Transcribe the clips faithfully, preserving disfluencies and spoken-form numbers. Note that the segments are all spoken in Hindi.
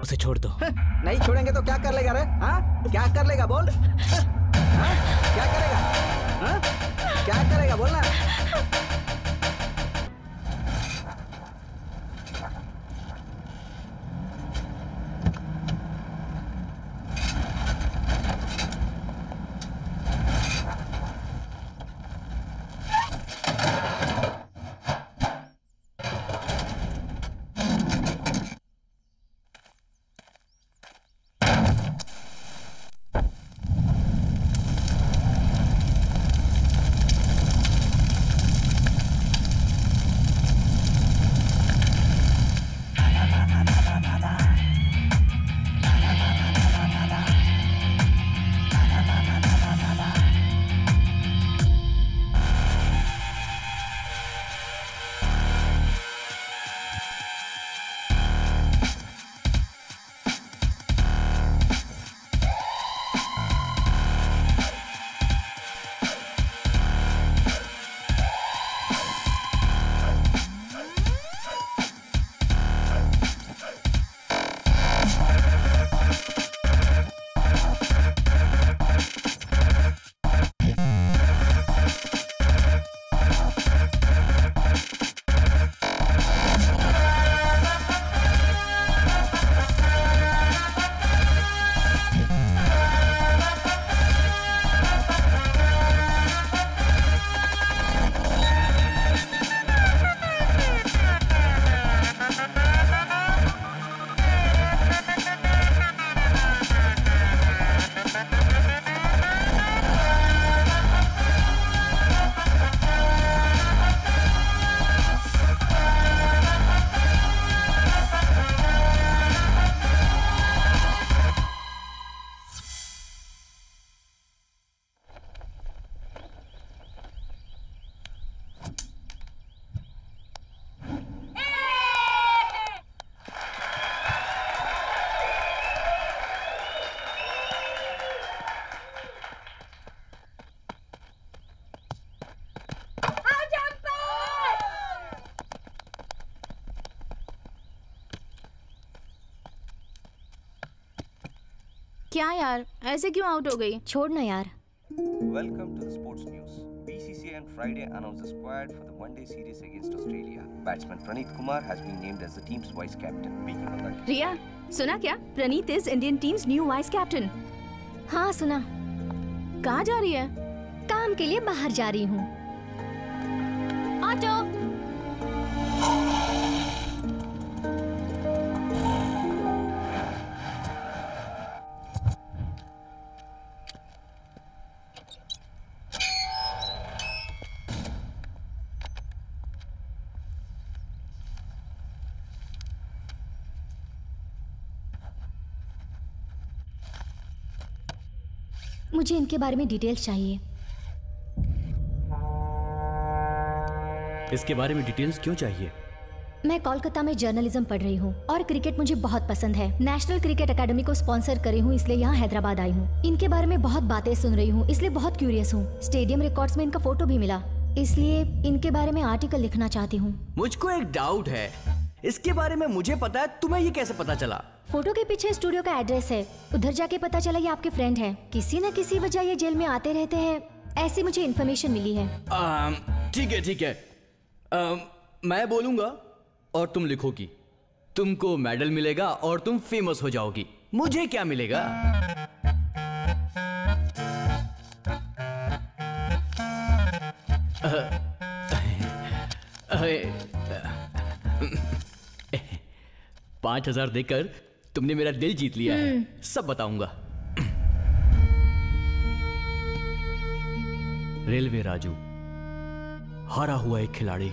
उसे छोड़ दो। नहीं छोड़ेंगे तो क्या कर लेगा रे? हाँ? क्या कर लेगा बोल? हाँ? क्या करेगा? हाँ? क्या करेगा बोलना? क्या यार, ऐसे क्यों आउट हो गई? छोड़ ना यार। Welcome to the sports news. B C C I on Friday announced the squad for the one-day series against Australia. Batsman Praneeth Kumar has been named as the team's vice captain. रिया, सुना क्या? Praneeth is Indian team's new vice captain. हाँ सुना। कहाँ जा रही है? काम के लिए बाहर जा रही हूँ। ऑटो। मुझे इनके बारे में डिटेल्स चाहिए। इसके बारे में डिटेल्स क्यों चाहिए? मैं कोलकाता में जर्नलिज्म पढ़ रही हूँ और क्रिकेट मुझे बहुत पसंद है। नेशनल क्रिकेट एकेडमी को स्पॉन्सर करी हूँ, इसलिए यहाँ हैदराबाद आई हूँ। इनके बारे में बहुत बातें सुन रही हूँ, इसलिए बहुत क्यूरियस हूँ। स्टेडियम रिकॉर्ड्स में इनका फोटो भी मिला, इसलिए इनके बारे में आर्टिकल लिखना चाहती हूँ। मुझको एक डाउट है, इसके बारे में मुझे पता है, तुम्हें ये कैसे पता चला? फोटो के पीछे स्टूडियो का एड्रेस है, उधर जाके पता चला ये आपके फ्रेंड है। किसी न किसी वजह ये जेल में आते रहते हैं, ऐसी मुझे इन्फॉर्मेशन मिली है। ठीक है ठीक है, आ, मैं बोलूंगा और तुम लिखोगी। तुमको मेडल मिलेगा और तुम फेमस हो जाओगी। मुझे क्या मिलेगा? पांच हजार देकर तुमने मेरा दिल जीत लिया है, सब बताऊंगा। रेलवे राजू, हारा हुआ एक खिलाड़ी।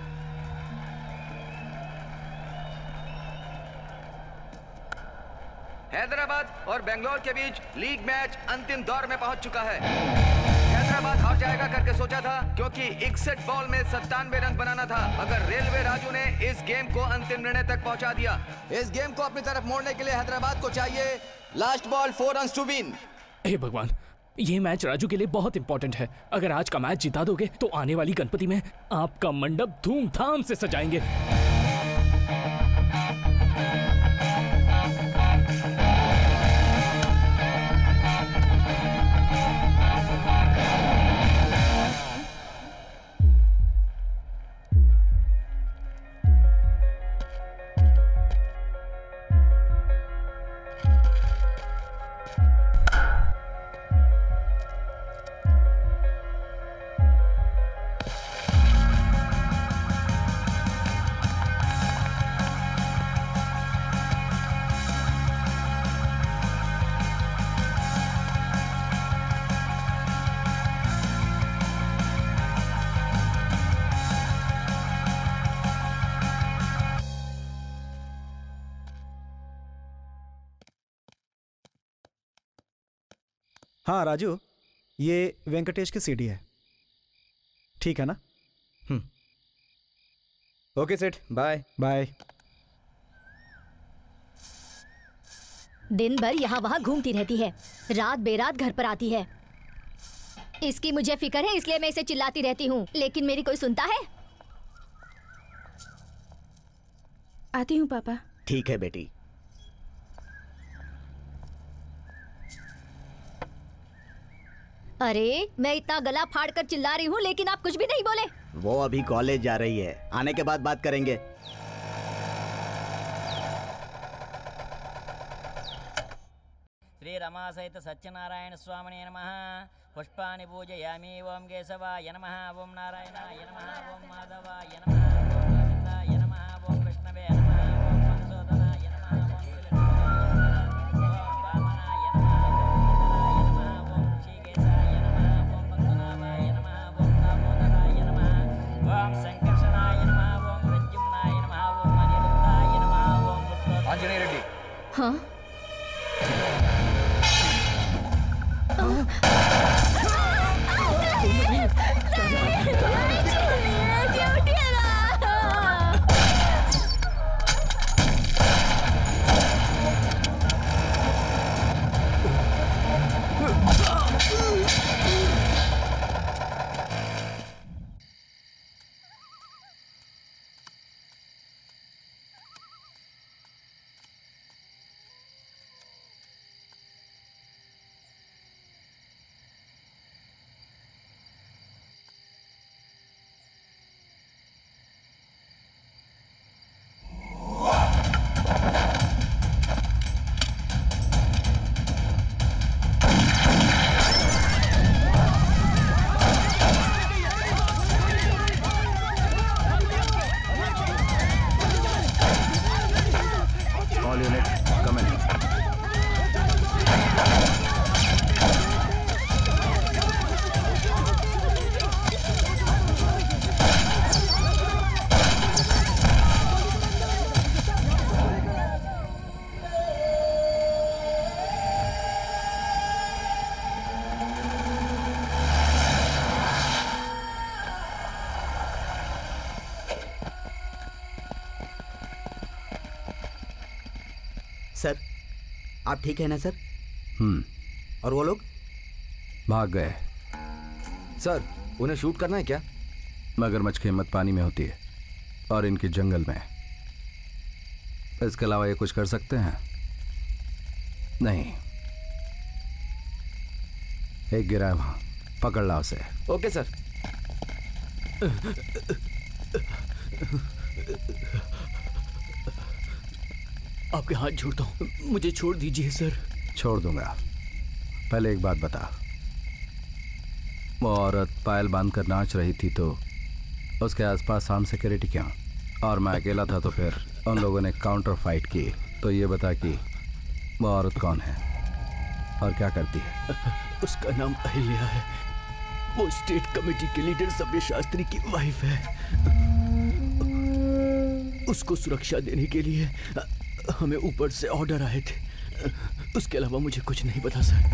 हैदराबाद और बेंगलोर के बीच लीग मैच अंतिम दौर में पहुंच चुका है। हैदराबाद हार जाएगा करके सोचा था, क्योंकि इकसठ बॉल में सत्तानवे रन बनाना था। अगर रेलवे राजू ने इस गेम को अंतिम निर्णय तक पहुंचा दिया। इस गेम को अपनी तरफ मोड़ने के लिए हैदराबाद को चाहिए last ball four runs to win. हे भगवान, ये मैच राजू के लिए बहुत इंपॉर्टेंट है। अगर आज का मैच जिता दोगे तो आने वाली गणपति में आपका मंडप धूमधाम से सजाएंगे। हाँ राजू, ये वेंकटेश की सीडी है, ठीक है ना? ओके सेठ, बाय बाय। दिन भर यहाँ वहाँ घूमती रहती है, रात बेरात घर पर आती है। इसकी मुझे फिक्र है इसलिए मैं इसे चिल्लाती रहती हूँ, लेकिन मेरी कोई सुनता है? आती हूँ पापा। ठीक है बेटी। अरे मैं इतना गला फाड़ कर चिल्ला रही हूँ लेकिन आप कुछ भी नहीं बोले। वो अभी कॉलेज जा रही है, आने के बाद बात करेंगे। श्री रमा सहित सत्यनारायण स्वामिने नमः। पुष्पाणि पूजयामि। ओम केशवाय नमः। ओम नारायणाय नमः। ओम माधवाय नमः। ओम गोविंदाय नमः। ओम विष्णवे नमः। ओम मधुसूदनाय नमः। ओम त्रिलोचनाय नमः। ओम वामनाय नमः। ओम नमः। ओम ऋषिकेशाय नमः। ओम पद्मनाभाय नमः। ओम दामोदराय नमः। ओम संकर्षणाय नमः। ओम प्रद्युम्नाय नमः। ओम अनिरुद्धाय नमः। ओम पुरुषोत्तम। आंजनेय रेड्डी। हाँ? सर, आप ठीक है ना सर? हम्म। और वो लोग भाग गए। सर, उन्हें शूट करना है क्या? मगरमच्छ की हिम्मत पानी में होती है और इनकी जंगल में। इसके अलावा ये कुछ कर सकते हैं? नहीं। एक गिरा है वहां, पकड़ ला उसे। Okay sir. आपके हाथ जोड़ता हूँ, मुझे छोड़ दीजिए सर। छोड़ दूंगा। पहले एक बात बता, वो औरत पायल बांध कर नाच रही थी तो उसके आसपास आर्म सिक्योरिटी क्यों? और मैं अकेला था तो फिर उन लोगों ने काउंटर फाइट की। तो ये बता कि वो औरत कौन है और क्या करती है? उसका नाम अहिल्या है। वो स्टेट कमेटी के लीडर सब्य शास्त्री की वाइफ है। उसको सुरक्षा देने के लिए हमें ऊपर से ऑर्डर आए थे। उसके अलावा मुझे कुछ नहीं पता सर।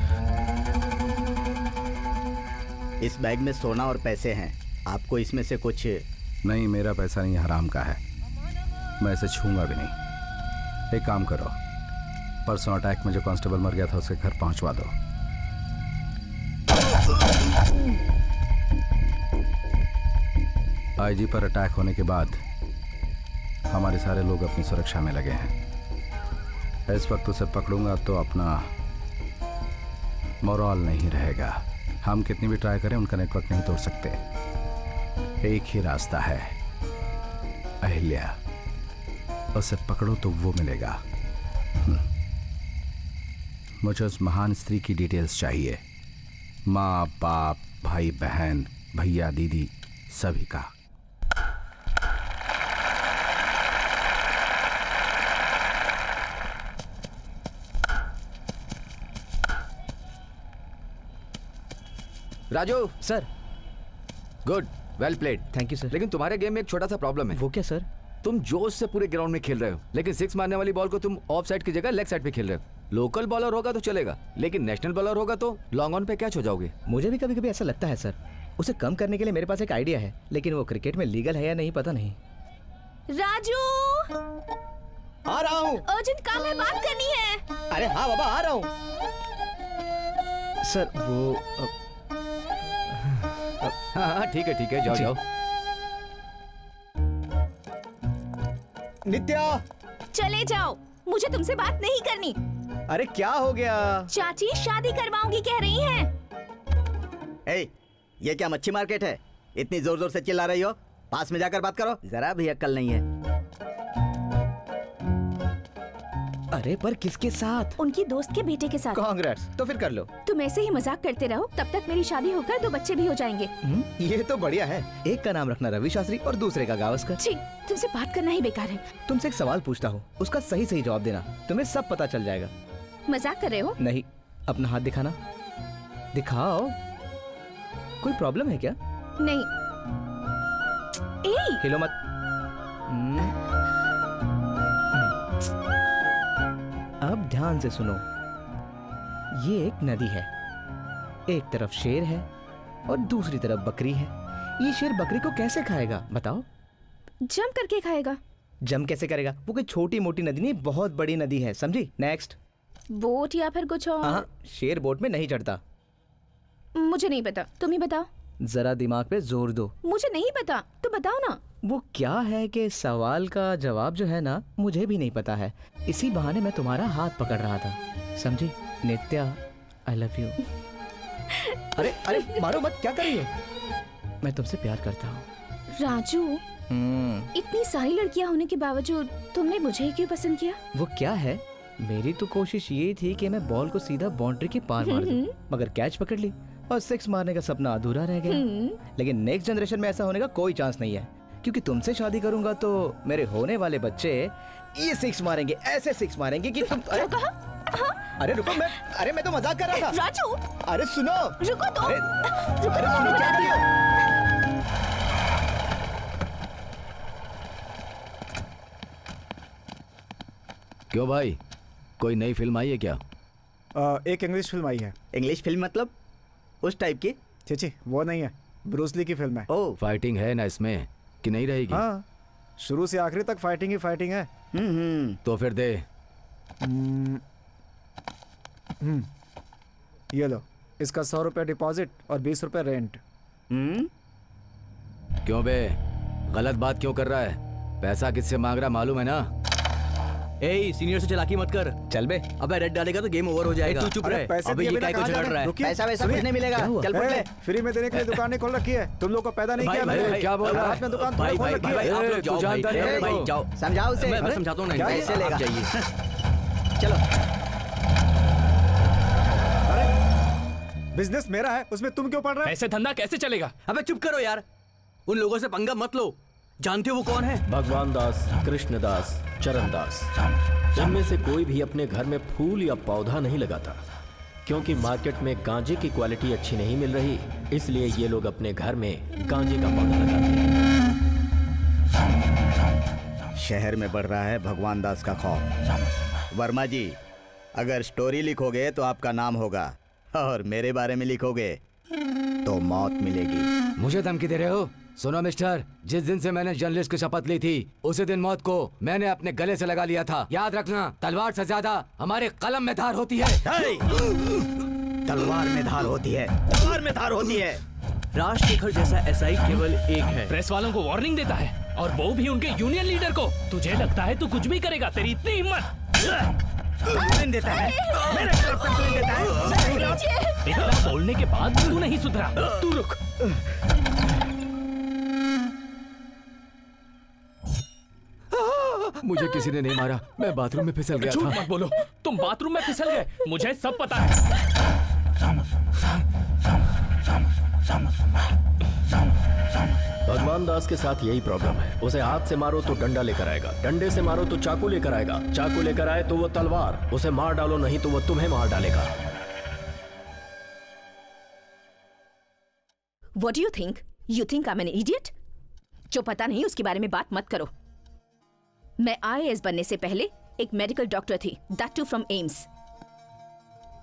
इस बैग में सोना और पैसे हैं, आपको इसमें से कुछ? नहीं, मेरा पैसा नहीं, हराम का है। मैं इसे छूंगा भी नहीं। एक काम करो, परसों अटैक में जो कांस्टेबल मर गया था उसके घर पहुंचवा दो। आईजी पर अटैक होने के बाद हमारे सारे लोग अपनी सुरक्षा में लगे हैं। इस वक्त उसे पकड़ूंगा तो अपना मोरल नहीं रहेगा। हम कितनी भी ट्राई करें उनका नेटवर्क नहीं तोड़ सकते। एक ही रास्ता है, अहिल्या। उसे पकड़ो तो वो मिलेगा। मुझे उस महान स्त्री की डिटेल्स चाहिए, माँ बाप भाई बहन भैया दीदी सभी का। Raju sir. Good, well played. Thank you sir. लेकिन तुम्हारे गेम में एक छोटा सा प्रॉब्लम है। वो क्या सर? तुम जोश से पूरे ग्राउंड में खेल रहे हो, लेकिन सिक्स मारने वाली बॉल को तुम ऑफ साइड की जगह लेग साइड पे खेल रहे हो। लोकल बॉलर होगा तो चलेगा, लेकिन नेशनल बॉलर होगा तो लॉन्ग ऑन पे कैच हो जाओगे। मुझे भी कभी कभी ऐसा लगता है सर। उसे कम करने के लिए मेरे पास एक आइडिया है, लेकिन वो क्रिकेट में लीगल है या नहीं पता नहीं। राजू, आ रहा हूँ। अर्जेंट काम है, बात करनी है। अरे हाँ बाबा, आ रहा हूँ। सर वो हाँ हाँ ठीक है ठीक है, जाओ जाओ। नित्या, चले जाओ, मुझे तुमसे बात नहीं करनी। अरे क्या हो गया? चाची शादी करवाऊंगी कह रही हैं। ए, ये क्या मच्छी मार्केट है? इतनी जोर जोर से चिल्ला रही हो? पास में जाकर बात करो। जरा भी अक्ल नहीं है। अरे पर किसके साथ? उनकी दोस्त के बेटे के साथ। कांग्रेस, तो फिर कर लो। तुम ऐसे ही मजाक करते रहो, तब तक मेरी शादी होकर दो बच्चे भी हो जाएंगे। हुँ? ये तो बढ़िया है। एक का नाम रखना रवि शास्त्री और दूसरे का गावस्कर। ठीक, तुमसे बात करना ही बेकार है। तुमसे एक सवाल पूछता हूँ, उसका सही सही जवाब देना, तुम्हें सब पता चल जाएगा। मजाक कर रहे हो? नहीं, अपना हाथ दिखाना। दिखाओ। कोई प्रॉब्लम है क्या? नहीं। ए! हिलो मत। अब ध्यान से सुनो। ये एक नदी है, एक तरफ शेर है और दूसरी तरफ बकरी है। ये शेर बकरी को कैसे खाएगा बताओ? जम करके खाएगा। जम कैसे करेगा? वो कोई छोटी मोटी नदी नहीं, बहुत बड़ी नदी है, समझी? नेक्स्ट। बोट या फिर कुछ और? हाँ, शेर बोट में नहीं चढ़ता। मुझे नहीं पता, तुम ही बताओ। जरा दिमाग पे जोर दो। मुझे नहीं पता, तुम बताओ ना। वो क्या है कि सवाल का जवाब जो है ना, मुझे भी नहीं पता है। इसी बहाने मैं तुम्हारा हाथ पकड़ रहा था, समझी? Nitya, I love you. अरे अरे मारो मत, क्या कर रही हो? मैं तुमसे प्यार करता हूँ। राजू, इतनी सारी लड़कियाँ होने के बावजूद तुमने मुझे ही क्यों पसंद किया? वो क्या है, मेरी तो कोशिश ये थी कि मैं बॉल को सीधा बाउंड्री के पार मार दूं, मगर कैच पकड़ ली और सिक्स मारने का सपना अधूरा रह गया। लेकिन नेक्स्ट जनरेशन में ऐसा होने का कोई चांस नहीं है, क्योंकि तुमसे शादी करूंगा तो मेरे होने वाले बच्चे ये सिक्स मारेंगे, ऐसे सिक्स मारेंगे कि तुम। अरे, हाँ? अरे रुको, मैं अरे मैं तो मजाक कर रहा था। राजू, अरे सुनो, रुको तो। अरे, रुको अरे तो, सुनो, क्या कर रही हो? क्यों भाई, कोई नई फिल्म आई है क्या? आ, एक इंग्लिश फिल्म आई है। इंग्लिश फिल्म मतलब उस टाइप की? चीची, वो नहीं है, ब्रूस ली की फिल्म है। ओह, फाइटिंग है ना इसमें कि नहीं रहेगी? हाँ, शुरू से आखिरी तक फाइटिंग ही फाइटिंग है। हम्म तो फिर दे। हम्म, हम्म, ये लो, इसका सौ रुपये डिपॉजिट और बीस रुपये रेंट। हम्म क्यों बे, गलत बात क्यों कर रहा है? पैसा किससे मांग रहा मालूम है ना? ए, सीनियर से चलाकी मत कर। चल बे। अबे रेड डालेगा तो गेम ओवर हो जाएगा। तू चुप रहे। अबे ये क्या कुछ कर रहा है? पैसा वैसा कुछ नहीं मिलेगा। चल पड़ ले। फ्री में देने के लिए दुकान नहीं खोल रखी है, तुम लोग को पैदा नहीं किया मैंने। क्या बोल रहा है? रात में दुकान भाई खोल भाई रखी भाई है। आप लोग जाओ भाई, जानता भाई जाओ। समझाओ उसे। मैं समझाता हूँ ना, पैसे लेगा। जाइए। चलो। अरे बिजनेस मेरा है, उसमें तुम क्यों पढ़ रहे हो? ऐसे धंधा कैसे चलेगा? अबे चुप करो यार, उन लोगों से पंगा मत लो। जानते हो वो कौन है? भगवान दास, कृष्ण दास, चरण दास, इनमें से कोई भी अपने घर में फूल या पौधा नहीं लगाता, क्योंकि मार्केट में गांजे की क्वालिटी अच्छी नहीं मिल रही, इसलिए ये लोग अपने घर में गांजे का पौधा लगाते हैं। शहर में बढ़ रहा है भगवान दास का खौफ। वर्मा जी, अगर स्टोरी लिखोगे तो आपका नाम होगा, और मेरे बारे में लिखोगे तो मौत मिलेगी। मुझे धमकी दे रहे हो? सुनो मिस्टर, जिस दिन से मैंने जर्नलिस्ट की शपथ ली थी, उसी दिन मौत को मैंने अपने गले से लगा लिया था। याद रखना, तलवार से ज्यादा हमारे कलम में धार होती है। तलवार में धार होती है, तलवार में धार होती है। राज शेखर जैसा एसआई केवल एक है। प्रेस वालों को वार्निंग देता है, और वो भी उनके यूनियन लीडर को। तुझे लगता है तू कुछ भी करेगा? तेरी इतनी हिम्मत? कंप्लेन देता है, मेरे खिलाफ कंप्लेन देता है। इतना बोलने के बाद तू नहीं सुधरा। तू रुक। मुझे किसी ने नहीं मारा, मैं बाथरूम में फिसल गया झूठ था। मत बोलो, तुम बाथरूम में फिसल गए, मुझे सब पता है। भगवान दास के साथ यही प्रॉब्लम है। उसे हाथ से मारो तो डंडा लेकर आएगा, डंडे से मारो तो चाकू लेकर आएगा, चाकू लेकर आए तो वो तलवार। उसे मार डालो नहीं तो वो तुम्हें मार डालेगा। What do you think? You think I'm an idiot? जो पता नहीं उसके बारे में बात मत करो। मैं आई ए एस बनने से पहले एक मेडिकल डॉक्टर थी, that too from AIIMS.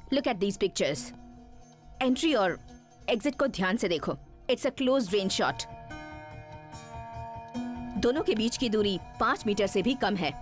Look at these pictures. Entry और एग्जिट को ध्यान से देखो। It's a close range shot. दोनों के बीच की दूरी पांच मीटर से भी कम है।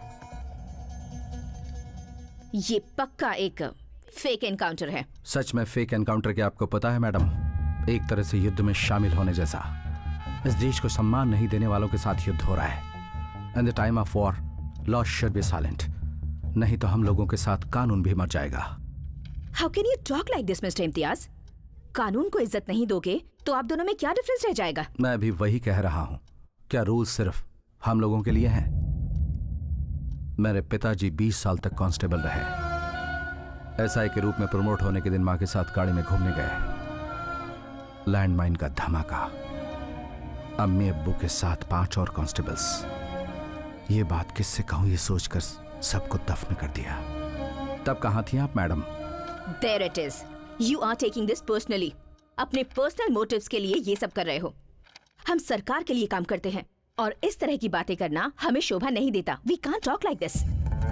ये पक्का एक फेक एनकाउंटर है। सच में फेक एनकाउंटर के आपको पता है मैडम, एक तरह से युद्ध में शामिल होने जैसा। इस देश को सम्मान नहीं देने वालों के साथ युद्ध हो रहा है। In the time of war law should be silent, नहीं तो हम लोगों के साथ कानून भी मर जाएगा। How can you talk like this mister Imtiaz? कानून को इज्जत नहीं दोगे तो आप दोनों में क्या डिफरेंस रह जाएगा? मैं भी वही कह रहा हूं। क्या रूल सिर्फ हम लोगों के लिए हैं? मेरे पिताजी बीस साल तक कांस्टेबल रहे। एसआई के रूप में प्रमोट होने के दिन मां के साथ गाड़ी में घूमने गए। लैंडमाइन का धमाका, अम्मी अब्बू के साथ पांच और कांस्टेबल्स। ये बात किससे कहूं ये सोचकर सबको दफन कर दिया। तब कहां थी आप madam? There it is. You are taking this personally. अपने पर्सनल मोटिव्स के लिए ये सब कर रहे हो। हम सरकार के लिए काम करते हैं और इस तरह की बातें करना हमें शोभा नहीं देता। We can't talk like this.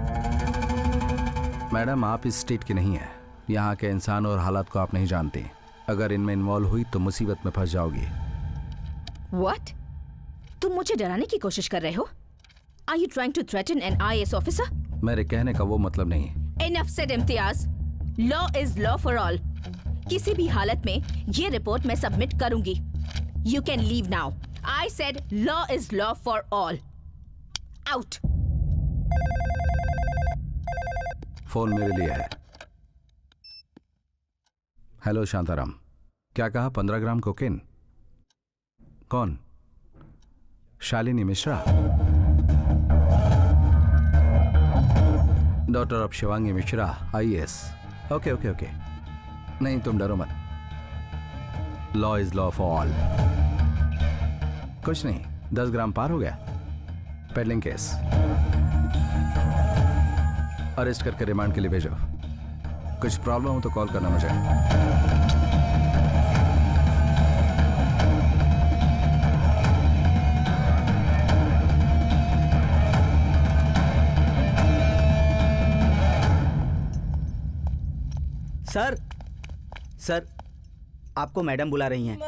Madam आप इस स्टेट की नहीं है। यहाँ के इंसान और हालात को आप नहीं जानते। अगर इनमें इन्वॉल्व हुई तो मुसीबत में फंस जाओगी। What? तुम मुझे डराने की कोशिश कर रहे हो? Are you trying to threaten an I A S officer? मेरे कहने का वो मतलब नहीं। Enough said, Imtiaz. Law is law for all. किसी भी हालत में ये रिपोर्ट मैं सबमिट करूंगी। You can leave now. I said law is law for all. Out. Phone मेरे लिए है। हेलो शांताराम, क्या कहा? पंद्रह ग्राम कोकेन? कौन? Shalini Mishra, daughter of Shivangi Mishra, I A S. Okay okay okay, नहीं तुम डरो मत। Law is law for all. कुछ नहीं, दस ग्राम पार हो गया। Peddling case. अरेस्ट करके रिमांड के लिए भेजो। कुछ प्रॉब्लम हो तो कॉल करना मुझे। सर सर आपको मैडम बुला रही हैं।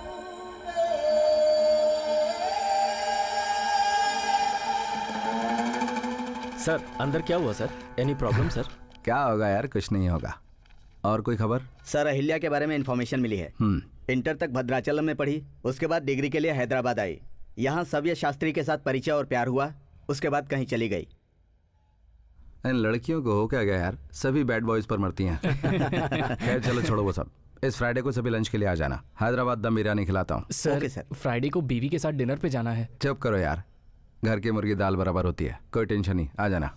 सर अंदर क्या हुआ सर? Any problem sir? क्या होगा यार, कुछ नहीं होगा। और कोई खबर? सर अहिल्या के बारे में इन्फॉर्मेशन मिली है। इंटर तक भद्राचलम में पढ़ी, उसके बाद डिग्री के लिए हैदराबाद आई। यहाँ सव्य शास्त्री के साथ परिचय और प्यार हुआ, उसके बाद कहीं चली गई। इन लड़कियों को हो क्या गया यार, सभी बैड बॉयज पर मरती हैं। खैर चलो छोड़ो वो सब। इस फ्राइडे को सभी लंच के लिए आ जाना। हैदराबाद दम बिरयानी खिलाता हूँ। Sir, okay sir. फ्राइडे को बीवी के साथ डिनर पे जाना है। चुप करो यार, घर की मुर्गी दाल बराबर होती है। कोई टेंशन नहीं, आ जाना।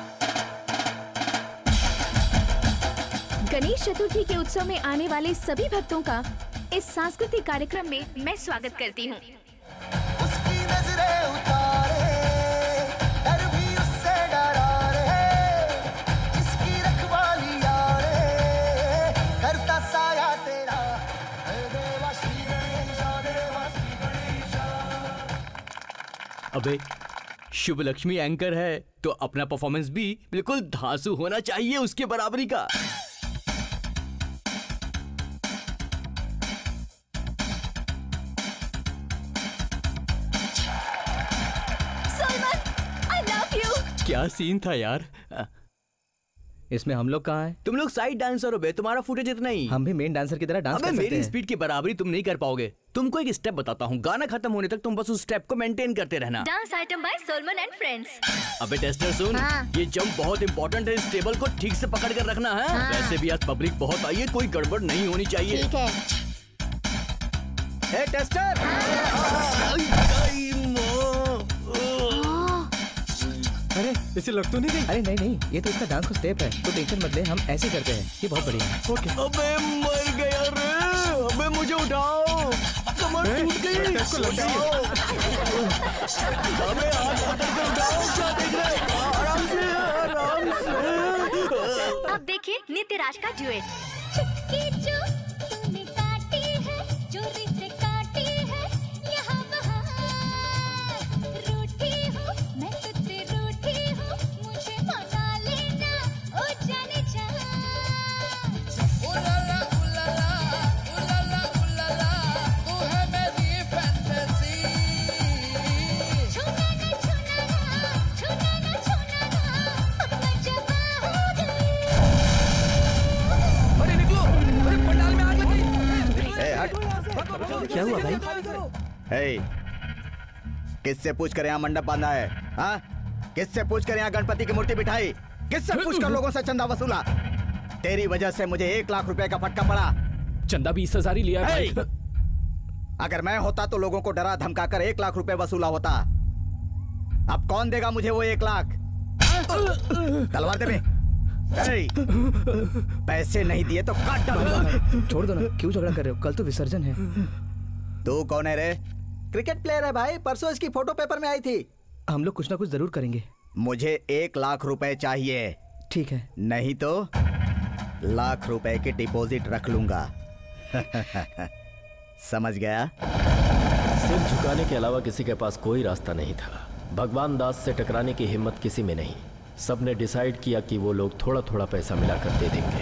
गणेश चतुर्थी के उत्सव में आने वाले सभी भक्तों का इस सांस्कृतिक कार्यक्रम में मैं स्वागत करती हूँ। अबे शुभ लक्ष्मी एंकर है तो अपना परफॉर्मेंस भी बिल्कुल धांसू होना चाहिए उसके बराबरी का। Salman, I love you। क्या सीन था यार। इसमें हम लोग कहाँ हैं? तुम लोग साइड डांसर हो बे, तुम्हारा फुटेज इतना ही। हम भी मेन डांसर की तरह डांस कर सकते हैं। मेरी स्पीड की बराबरी तुम नहीं कर पाओगे। तुमको एक स्टेप बताता हूँ, गाना खत्म होने तक तुम बस उस स्टेप को मेंटेन करते रहना। Dance item by Solomon and friends. अबे टेस्टर सुन, हाँ। ये जंप बहुत इंपॉर्टेंट है, इस टेबल को ठीक से पकड़ कर रखना है। हाँ। वैसे भी आज पब्लिक बहुत आई है, कोई गड़बड़ नहीं होनी चाहिए। ठीक है। ए टेस्टर, अरे इसे लग तो नहीं गई? अरे नहीं नहीं, ये तो इसका डांस का स्टेप है, तो टेंशन मत ले, हम ऐसे ही करते हैं। ये बहुत बढ़िया है। ओके। अबे मर गया रे, अबे मुझे उठाओ, कमर टूट गई। उठाओ। अबे हाथ पकड़ के उठाओ, क्या देख रहे हो? आराम से आराम से। अब देखिए नित्य राज का ड्यूएट। हे, किससे पूछ कर यहाँ मंडप बांधा है? हाँ? किससे पूछ कर यहाँ गणपति की मूर्ति बिठाई? किससे पूछ कर लोगों से चंदा वसूला? तेरी वजह से मुझे एक लाख रुपए का फटका पड़ा। चंदा बीस हजार ही लिया है भाई। अगर मैं होता तो लोगों को डरा धमकाकर एक लाख रुपए वसूला होता। अब कौन देगा मुझे वो एक लाख? तलवार दे बे। पैसे नहीं दिए तो काट डालूंगा। छोड़ दो ना, क्यों झगड़ा कर रहे हो? कल तो विसर्जन है। तू कौन है रे? क्रिकेट प्लेयर है भाई, परसों इसकी फोटो पेपर में आई थी। हम लोग कुछ ना कुछ जरूर करेंगे। मुझे एक लाख रुपए चाहिए। ठीक है। नहीं तो लाख रुपए की डिपॉजिट रख लूंगा। समझ गया? सिर झुकाने के अलावा किसी के पास कोई रास्ता नहीं था। भगवान दास से टकराने की हिम्मत किसी में नहीं। सबने डिसाइड किया कि वो लोग थोड़ा थोड़ा पैसा मिलाकर दे देंगे।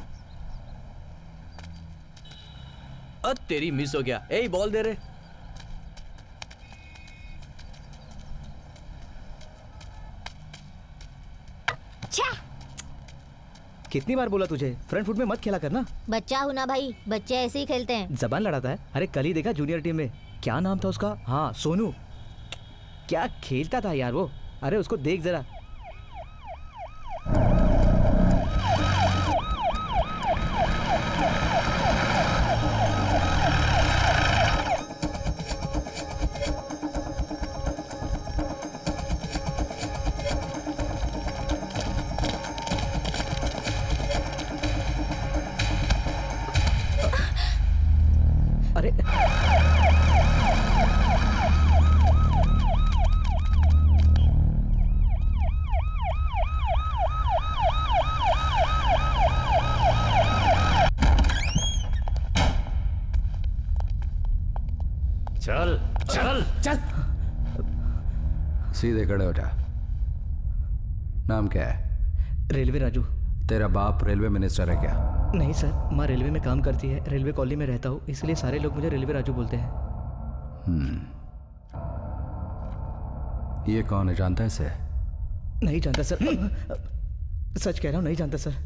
अब तेरी मिस हो गया। ए बॉल दे रहे। कितनी बार बोला तुझे फ्रंट फुट में मत खेला करना। बच्चा हूँ ना भाई, बच्चे ऐसे ही खेलते हैं। जबान लड़ाता है। अरे कल ही देखा जूनियर टीम में, क्या नाम था उसका? हाँ सोनू। क्या खेलता था यार वो। अरे उसको देख जरा। चल चल चल। सीधे खड़े हो जा। नाम क्या है? रेलवे राजू। तेरा बाप रेलवे मिनिस्टर है क्या? नहीं सर, माँ रेलवे में काम करती है। रेलवे कॉलोनी में रहता हूँ, इसलिए सारे लोग मुझे रेलवे राजू बोलते हैं। हम्म। ये कौन है, जानता है इसे? नहीं जानता सर। सच कह रहा हूँ, नहीं जानता सर।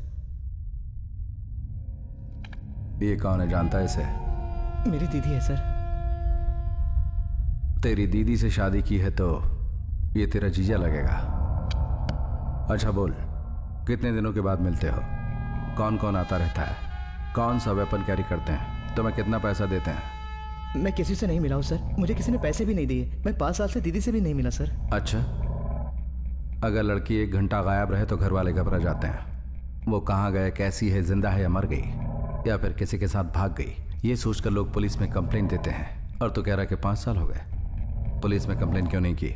ये कौन है, जानता है इसे? मेरी दीदी है सर। तेरी दीदी से शादी की है तो ये तेरा जीजा लगेगा। अच्छा बोल, कितने दिनों के बाद मिलते हो? कौन कौन आता रहता है? कौन सा वेपन कैरी करते हैं? तुम्हें कितना पैसा देते हैं? मैं किसी से नहीं मिला हूँ सर। मुझे किसी ने पैसे भी नहीं दिए। मैं पाँच साल से दीदी से भी नहीं मिला सर। अच्छा, अगर लड़की एक घंटा गायब रहे तो घर वाले घबरा जाते हैं। वो कहाँ गए, कैसी है, जिंदा है या मर गई, या फिर किसी के साथ भाग गई, ये सोचकर लोग पुलिस में कंप्लेंट देते हैं। और तू कह रहा कि पाँच साल हो गए, पुलिस में कंप्लेंट क्यों नहीं की?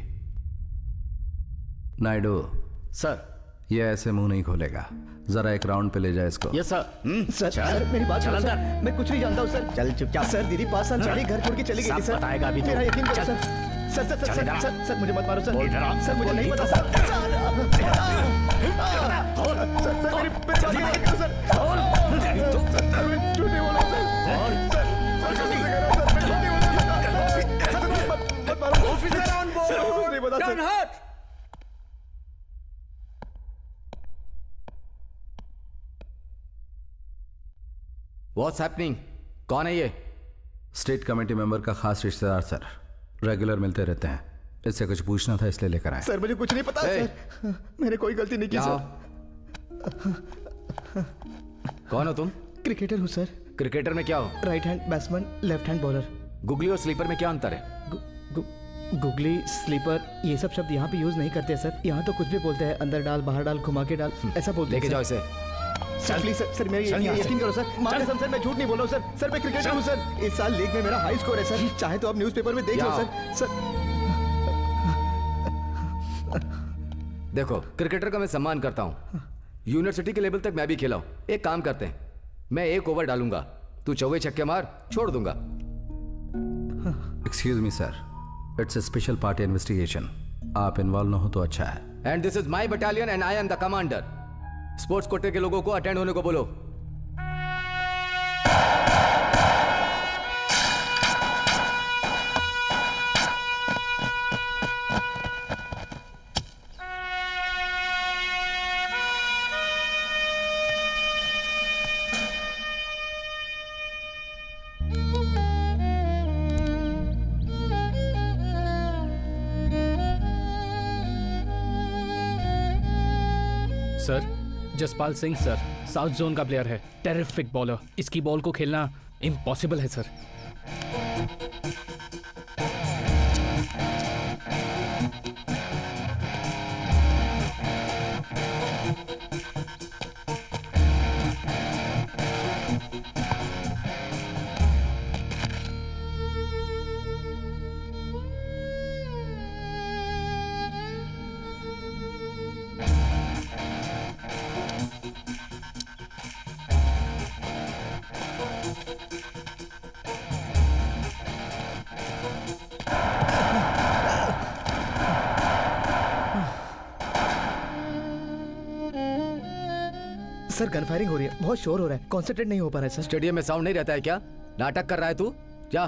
नायडू सर, ये ऐसे मुंह नहीं खोलेगा। जरा एक राउंड पे ले जाए इसको। Yes sir. सर, सर मेरी बात सुनो सर। मैं कुछ नहीं जानता हूँ सर। चल चुपचाप। सर दीदी पाँच साल पहले घर छोड़ के चली गई थी सर। बताएगा अभी तो। मेरा यकीन करो sir. Sir sir sir sir sir sir मुझे मत मारो सर। सर मुझे नहीं पता सर। सर सर मेरी मेरी बात करो सर। सर मैं झूठ नहीं बोला सर। सर सर कैसे कह रहा हूँ सर? मैं झूठ नहीं बोला सर। सर मत मत मारो। Officer on board. सर कुछ नहीं पता सर। What's happening? कौन है ये? स्टेट कमेटी मेंबर का खास रिश्तेदार सर, रेगुलर मिलते रहते हैं। इससे कुछ पूछना था इसलिए लेकर आए। सर मुझे कुछ नहीं पता Hey! सर। मैंने कोई गलती नहीं की सर। कौन हो तुम? क्रिकेटर हूँ सर। क्रिकेटर में क्या हो? Right hand batsman, left hand bowler. Googly और स्लीपर में क्या अंतर है? गु, गु, गुगली, स्लीपर, ये सब शब्द यहाँ पे यूज नहीं करते सर। यहाँ तो कुछ भी बोलते हैं, अंदर डाल, बाहर डाल, घुमा के डाल, ऐसा बोलते हैं। लेके जाओ इसे। सर प्लीज सर, सर मेरी यकीन करो सर। मान कसम सर, मैं झूठ नहीं बोल रहा हूँ सर। सर मैं क्रिकेटर हूँ सर। इस साल लीग में मेरा हाई स्कोर है सर। चाहे तो आप न्यूज़पेपर में देख लो सर। सर देखो, क्रिकेटर का मैं सम्मान करता हूँ। यूनिवर्सिटी के लेवल तक मैं भी खेला हूँ। एक काम करते हैं, मैं एक ओवर डालूंगा, तू चौवे छक्के मार, छोड़ दूंगा। Excuse me sir, it's a special party investigation. आप इन्वॉल्व न हो तो अच्छा है। And this is my battalion and I am the commander. Sports कोटे के लोगों को अटेंड होने को बोलो। Sir, Jaspal Singh sir, south zone का प्लेयर है, टेरिफिक बॉलर। इसकी बॉल को खेलना इम्पॉसिबल है सर। सर गन फायरिंग हो रही है, बहुत शोर हो रहा है, कॉन्सेंट्रेट नहीं हो पा रहा है सर। स्टेडियम में साउंड नहीं रहता है क्या? नाटक कर रहा है तू? जा।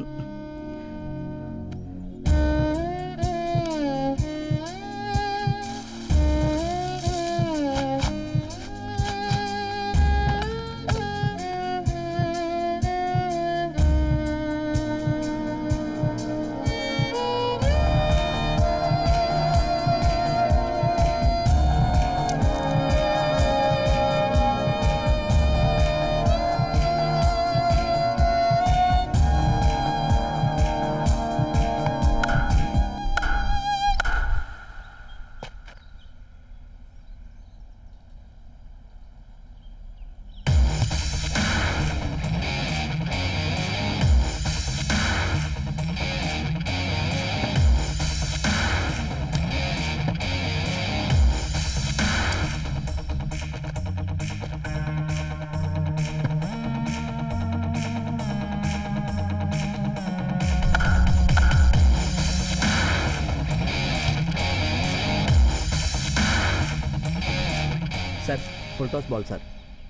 Sir full toss ball sir.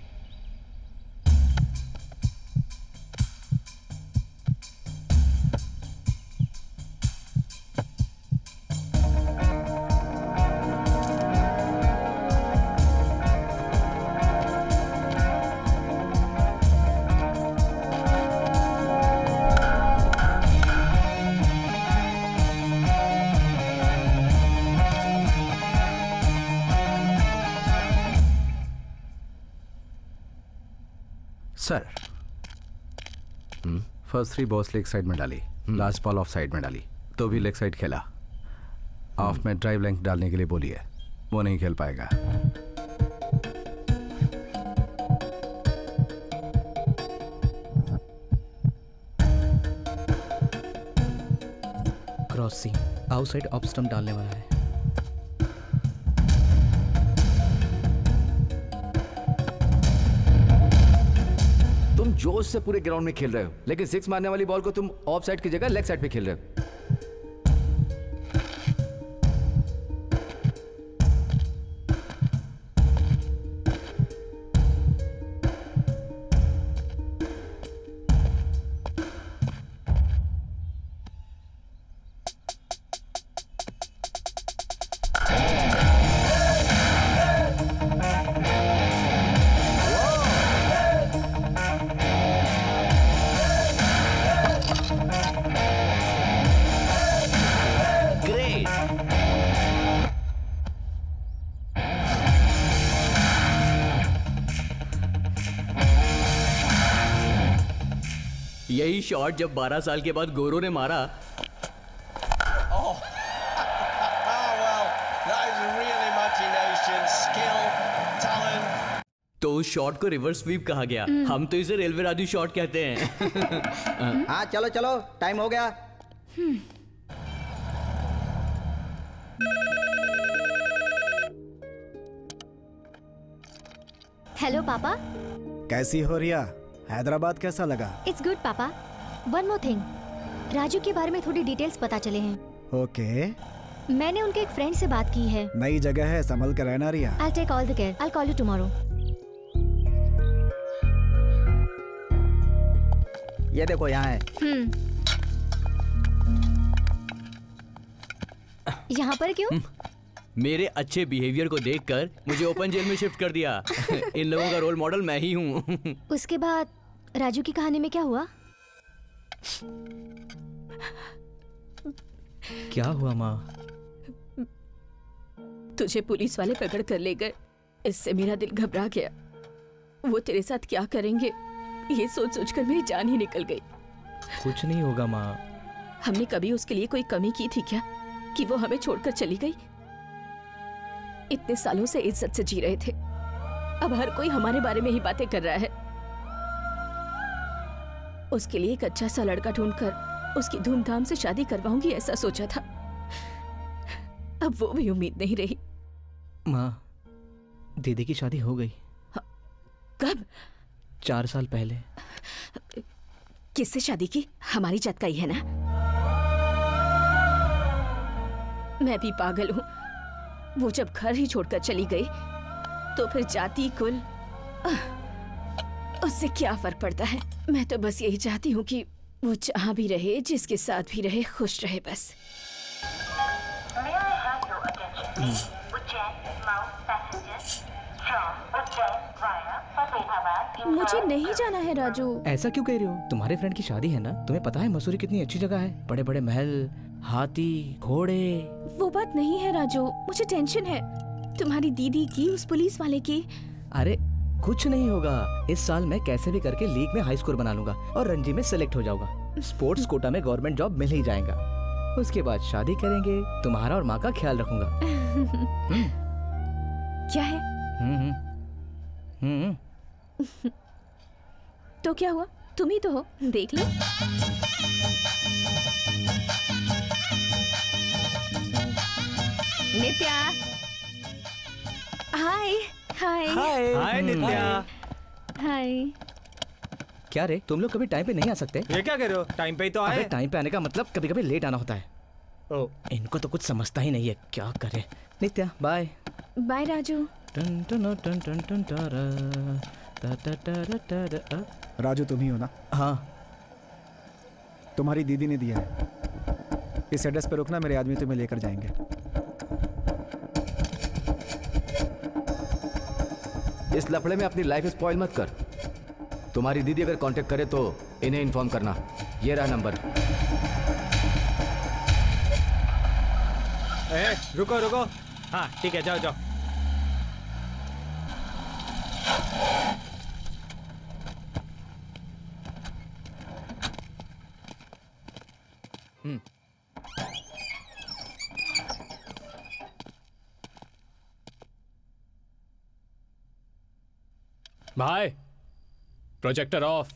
Sir first three balls leg side में डाली, लास्ट बॉल ऑफ साइड में डाली, तो भी लेग साइड खेला। ऑफ में ड्राइव लेंथ डालने के लिए बोली है, वो नहीं खेल पाएगा। Cross seam outside off stump डालने वाला है। तुम जोश से पूरे ग्राउंड में खेल रहे हो, लेकिन सिक्स मारने वाली बॉल को तुम ऑफ साइड की जगह लेग साइड पे खेल रहे हो। यही शॉट जब बारह साल के बाद गोरो ने मारा तो उस शॉट को रिवर्स स्वीप कहा गया। हम तो इसे रेलवे राजू शॉट कहते हैं। हाँ चलो चलो टाइम हो गया। हेलो पापा। कैसी हो रिया? हैदराबाद कैसा लगा? It's good papa. One more thing, Raju के बारे में थोड़ी डिटेल्स पता चले हैं। ओके। मैंने उनके एक फ्रेंड से बात की है। नई जगह है, संभल कर रहना रिया। I'll take all the care. I'll call you tomorrow. ये देखो यहाँ है। हम्म। यहाँ पर क्यों? मेरे अच्छे बिहेवियर को देखकर मुझे ओपन जेल में शिफ्ट कर दिया। इन लोगों का रोल मॉडल मैं ही हूँ। उसके बाद राजू की कहानी में क्या हुआ? क्या हुआ माँ? तुझे पुलिस वाले पकड़ कर ले गए इससे मेरा दिल घबरा गया। वो तेरे साथ क्या करेंगे ये सोच सोचकर मेरी जान ही निकल गई। कुछ नहीं होगा माँ। हमने कभी उसके लिए कोई कमी की थी क्या कि वो हमें छोड़कर चली गई? इतने सालों से इज्जत से जी रहे थे, अब हर कोई हमारे बारे में ही बातें कर रहा है। उसके लिए एक अच्छा सा लड़का ढूंढकर उसकी धूमधाम से शादी करवाऊंगी ऐसा सोचा था, अब वो भी उम्मीद नहीं रही। माँ, दीदी की शादी हो गई। कब? चार साल पहले। किससे शादी की? हमारी जात का ही है ना? मैं भी पागल हूँ। वो जब घर ही छोड़कर चली गई तो फिर जाति कुल उससे क्या फर्क पड़ता है। मैं तो बस यही चाहती हूँ कि वो जहाँ भी रहे, जिसके साथ भी रहे, खुश रहे बस। मुझे नहीं जाना है राजू। ऐसा क्यों कह रही हो? तुम्हारे फ्रेंड की शादी है ना। तुम्हें पता है मसूरी कितनी अच्छी जगह है, बड़े बड़े महल, हाथी, घोड़े। वो बात नहीं है राजू, मुझे टेंशन है तुम्हारी दीदी की, उस पुलिस वाले की। अरे कुछ नहीं होगा। इस साल मैं कैसे भी करके लीग में हाई स्कोर बना लूंगा और रणजी में सिलेक्ट हो जाऊंगा। स्पोर्ट्स कोटा में गवर्नमेंट जॉब मिल ही जाएगा। उसके बाद शादी करेंगे, तुम्हारा और माँ का ख्याल रखूंगा। क्या है? हम्म हम्म तो क्या हुआ? तुम ही तो हो, देख लो। नित्या, हाय हाय हाय नित्या। हाय। क्या रे, तुम लोग कभी टाइम पे नहीं आ सकते? ये क्या कह रहे हो? टाइम पे ही तो आए। टाइम पे आने का मतलब कभी कभी लेट आना होता है। ओ, इनको तो कुछ समझता ही नहीं है, क्या करे। नित्या बाय। बाय राजू। टन टन टन टन टन टारा, टा टा टा टा टा। राजू तुम ही हो ना? हाँ। तुम्हारी दीदी ने दिया है। इस एड्रेस पे रुकना, मेरे आदमी तुम्हें लेकर जाएंगे। इस लफड़े में अपनी लाइफ स्पॉइल मत कर। तुम्हारी दीदी अगर कांटेक्ट करे तो इन्हें इन्फॉर्म करना। ये रहा नंबर। ए, रुको रुको। हाँ ठीक है, जाओ जाओ। हम्म भाई, प्रोजेक्टर ऑफ।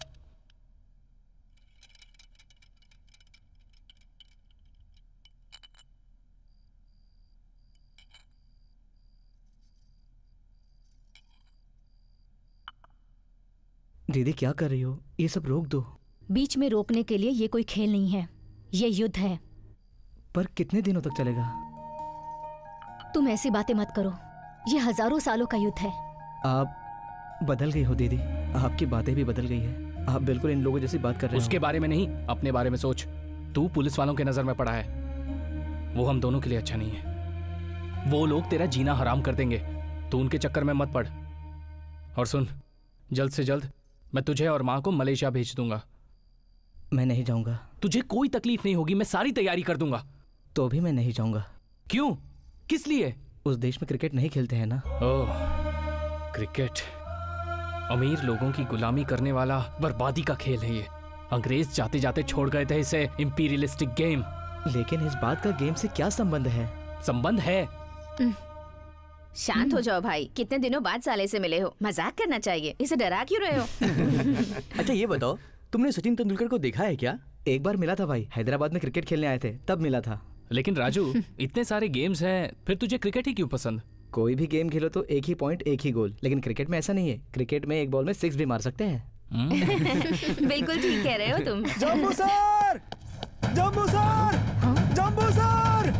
दीदी क्या कर रही हो? ये सब रोक दो। बीच में रोकने के लिए ये कोई खेल नहीं है, ये युद्ध है। पर कितने दिनों तक चलेगा? तुम ऐसी बातें मत करो, ये हजारों सालों का युद्ध है। आप बदल गई हो दीदी, आपकी बातें भी बदल गई है। आप बिल्कुल इन लोगों जैसी बात कर रहे हो। उसके बारे में नहीं, अपने बारे में सोच। तू पुलिस वालों के नजर में पड़ा है, वो हम दोनों के लिए अच्छा नहीं है। वो लोग तेरा जीना हराम कर देंगे, तू उनके चक्कर में मत पड़। और सुन, जल्द से जल्द मैं तुझे और माँ को मलेशिया भेज दूंगा। मैं नहीं जाऊंगा। तुझे कोई तकलीफ नहीं होगी, मैं सारी तैयारी कर दूंगा। तो भी मैं नहीं जाऊंगा। क्यों? किस लिए? उस देश में क्रिकेट नहीं खेलते हैं ना। ओह, क्रिकेट अमीर लोगों की गुलामी करने वाला बर्बादी का खेल है ये। अंग्रेज जाते जाते छोड़ गए थे इसे इंपीरियलिस्टिक गेम। लेकिन इस बात का गेम से क्या संबंध है? संबंध है। शांत हो जाओ भाई, कितने दिनों बाद साले से मिले हो, मजाक करना चाहिए, इसे डरा क्यों रहे हो? अच्छा ये बताओ, तुमने सचिन तेंदुलकर को देखा है क्या? एक बार मिला था भाई, हैदराबाद में क्रिकेट खेलने आए थे, तब मिला था। लेकिन राजू, इतने सारे गेम्स हैं, फिर तुझे क्रिकेट ही क्यों पसंद? कोई भी गेम खेलो तो एक ही पॉइंट, एक ही गोल। लेकिन क्रिकेट में ऐसा नहीं है। क्रिकेट में एक बॉल में सिक्स भी मार सकते हैं। बिल्कुल ठीक कह रहे हो तुम। Jambu sir! Jambu sir! Jambu sir!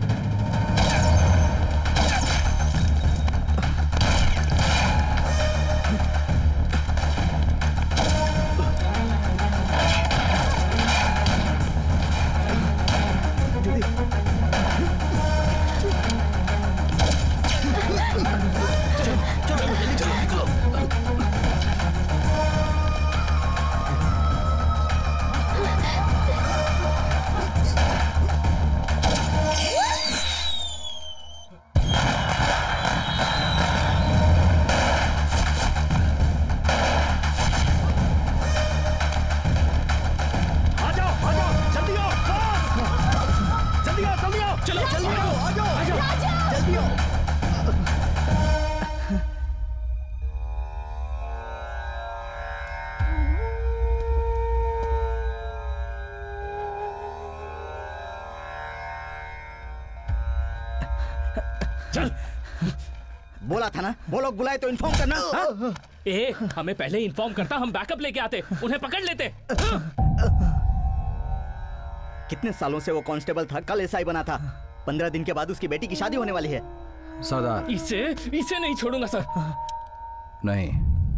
बोला था ना, वो लोग बुलाए तो इन्फॉर्म करना। हाँ? ए, हमें पहले इन्फॉर्म करता, हम बैकअप लेके आते, उन्हें पकड़ लेते। कितने सालों से वो कांस्टेबल था, कल एसआई बना था। पंद्रह दिन के बाद उसकी बेटी की शादी होने वाली है। सरदार, इसे इसे नहीं छोड़ूंगा सर। नहीं,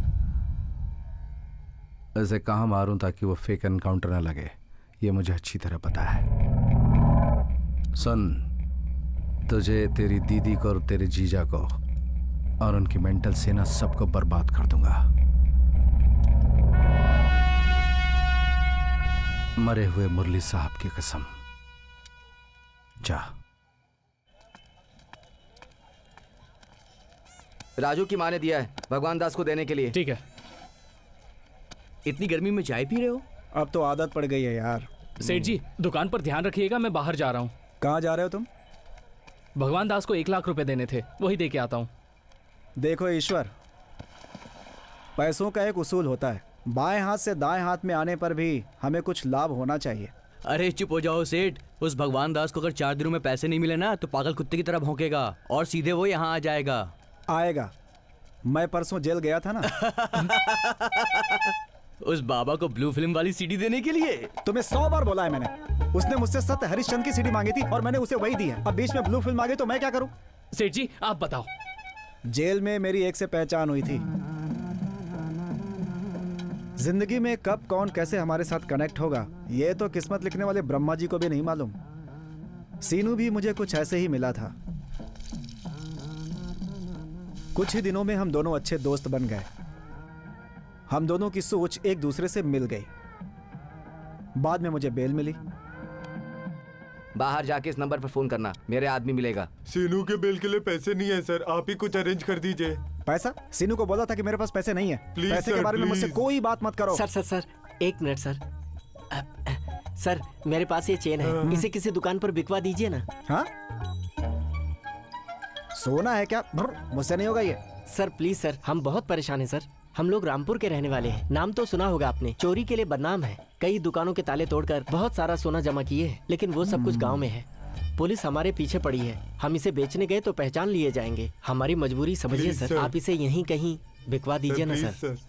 ऐसे कहाँ मारूं ताकि वो फेक एनकाउंटर न लगे, ये मुझे अच्छी तरह पता है। सुन, तुझे, तेरी दीदी को और तेरे जीजा को और उनकी मेंटल सेना सबको बर्बाद कर दूंगा। मरे हुए मुरली साहब की कसम। जा। राजू की माँ ने दिया है भगवान दास को देने के लिए। ठीक है। इतनी गर्मी में चाय पी रहे हो? अब तो आदत पड़ गई है यार। सेठ जी, दुकान पर ध्यान रखिएगा, मैं बाहर जा रहा हूँ। कहाँ जा रहे हो तुम? भगवान दास को एक लाख रुपए देने थे, वही दे के आता हूँ। देखो ईश्वर, पैसों का एक उसूल होता है, बाएं हाथ से दाएं हाथ में आने पर भी हमें कुछ लाभ होना चाहिए। अरे चुप हो जाओ सेठ, उस भगवान दास को अगर चार दिनों में पैसे नहीं मिले ना तो पागल कुत्ते की तरह भौंकेगा और सीधे वो यहाँ आ जाएगा। आएगा। मैं परसों जेल गया था ना। उस बाबा को ब्लू फिल्म वाली सीडी देने के लिए? तुम्हें सौ बार बोला है मैंने। उसने मुझसे सत्य हरिश्चंद्र की सीडी मांगी थी और मैंने उसे वही दी है। अब बीच में ब्लू फिल्म आ गई तो मैं क्या करूं? सेठ जी आप बताओ। जेल में मेरी एक से पहचान हुई थी। जिंदगी में कब कौन कैसे हमारे साथ कनेक्ट होगा ये तो किस्मत लिखने वाले ब्रह्मा जी को भी नहीं मालूम। सीनू भी मुझे कुछ ऐसे ही मिला था। कुछ ही दिनों में हम दोनों अच्छे दोस्त बन गए। हम दोनों की सोच एक दूसरे से मिल गई। बाद में मुझे बेल मिली। बाहर जाके इस नंबर पर फोन करना, मेरे आदमी मिलेगा। सीनू के बेल के लिए पैसे नहीं है सर, आप ही कुछ अरेंज कर दीजिए। पैसा? सीनू को बोला था कि मेरे पास पैसे नहीं है। प्लीज पैसे सर, के बारे में मुझसे कोई बात मत करो। सर सर सर एक मिनट सर। सर मेरे पास ये चेन है, इसे किसी दुकान पर बिकवा दीजिए ना। हाँ? सोना है क्या? मुझसे नहीं होगा ये। सर प्लीज सर, हम बहुत परेशान हैं सर। हम लोग रामपुर के रहने वाले हैं, नाम तो सुना होगा आपने। चोरी के लिए बदनाम है, कई दुकानों के ताले तोड़कर बहुत सारा सोना जमा किए हैं, लेकिन वो सब कुछ गांव में है। पुलिस हमारे पीछे पड़ी है। हम इसे बेचने गए तो पहचान लिए जाएंगे। हमारी मजबूरी समझिए सर, आप इसे यहीं कहीं बिकवा दीजिए ना सर, सर।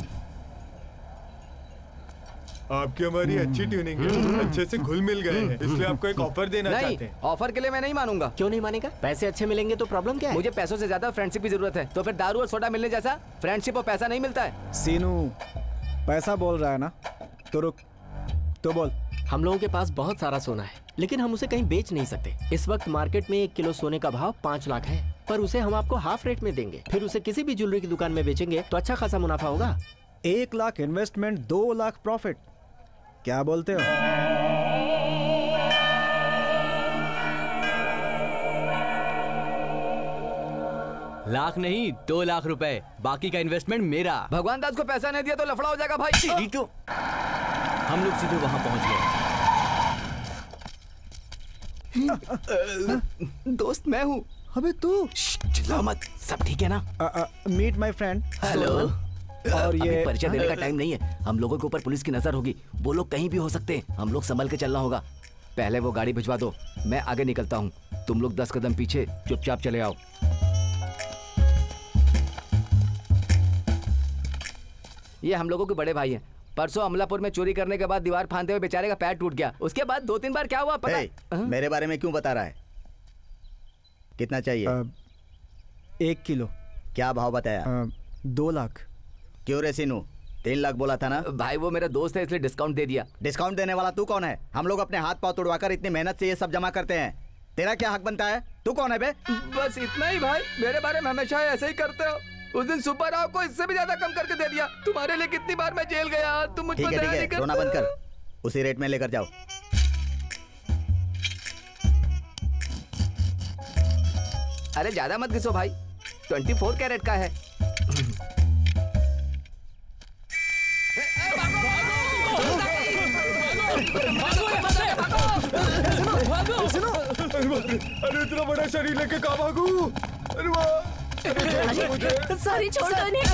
आपकी हमारी अच्छी ट्यूनिंग है, अच्छे से घुल मिल गए हैं, इसलिए आपको एक ऑफर देना चाहते हैं। ऑफर के लिए मैं नहीं मानूंगा। क्यों नहीं मानेगा? पैसे अच्छे मिलेंगे तो प्रॉब्लम क्या है? मुझे पैसों से ज्यादा फ्रेंडशिप की जरूरत है। तो फिर दारू और सोडा मिलने जैसा फ्रेंडशिप और पैसा नहीं मिलता है। सीनू पैसा बोल रहा है ना, तो रुक, तो बोल। हम लोगों के पास बहुत सारा सोना है, लेकिन हम उसे कहीं बेच नहीं सकते। इस वक्त मार्केट में एक किलो सोने का भाव पाँच लाख है, पर उसे हम आपको हाफ रेट में देंगे। फिर उसे किसी भी ज्वेलरी की दुकान में बेचेंगे तो अच्छा खासा मुनाफा होगा। एक लाख इन्वेस्टमेंट, दो लाख प्रॉफिट, क्या बोलते हो? लाख नहीं, दो लाख रुपए, बाकी का इन्वेस्टमेंट मेरा। भगवान दास को पैसा नहीं दिया तो लफड़ा हो जाएगा भाई। तो हम लोग सीधे वहां पहुंच गए। दोस्त मैं हूँ। अबे तू चिल्ला मत, सब ठीक है ना? Meet my friend. हेलो। और ये परिचय देने का टाइम नहीं है। हम लोगों के ऊपर पुलिस की नजर होगी, वो लोग कहीं भी हो सकते हैं। हम लोग संभल के चलना होगा। पहले वो गाड़ी भिजवा दो, मैं आगे निकलता हूँ। तुम लोग दस कदम पीछे चुपचाप चले आओ। ये हम लोगों के बड़े भाई हैं। परसों अमलापुर में चोरी करने के बाद दीवार फांदते हुए बेचारे का पैर टूट गया। उसके बाद दो तीन बार क्या हुआ पता है? मेरे बारे में क्यों बता रहा है? कितना चाहिए? आ, एक किलो। क्या भाव बताया? आ, दो लाख। क्यों रे सीनू, तीन लाख बोला था ना? भाई वो मेरा दोस्त है इसलिए डिस्काउंट दे दिया। डिस्काउंट देने वाला तू कौन है? हम लोग अपने हाथ पांव तोड़वाकर इतनी मेहनत से ये सब जमा करते हैं। तेरा क्या हक बनता है? तू कौन है बे? बस इतना ही भाई, मेरे बारे में हमेशा ऐसे ही करते हो। उस दिन सुपर राव को इससे भी ज्यादा कम करके दे दिया। तुम्हारे लिए कितनी बार मैं जेल गया, तुम मुझ पर दया नहीं करते। रोना बंद कर, उसी रेट में लेकर जाओ। अरे ज्यादा मत घिसो भाई, ट्वेंटी फोर कैरेट का है। अरे इतना बड़ा शरीर लेके कहाँ भागू? सॉरी छोड़ दो इन्हें।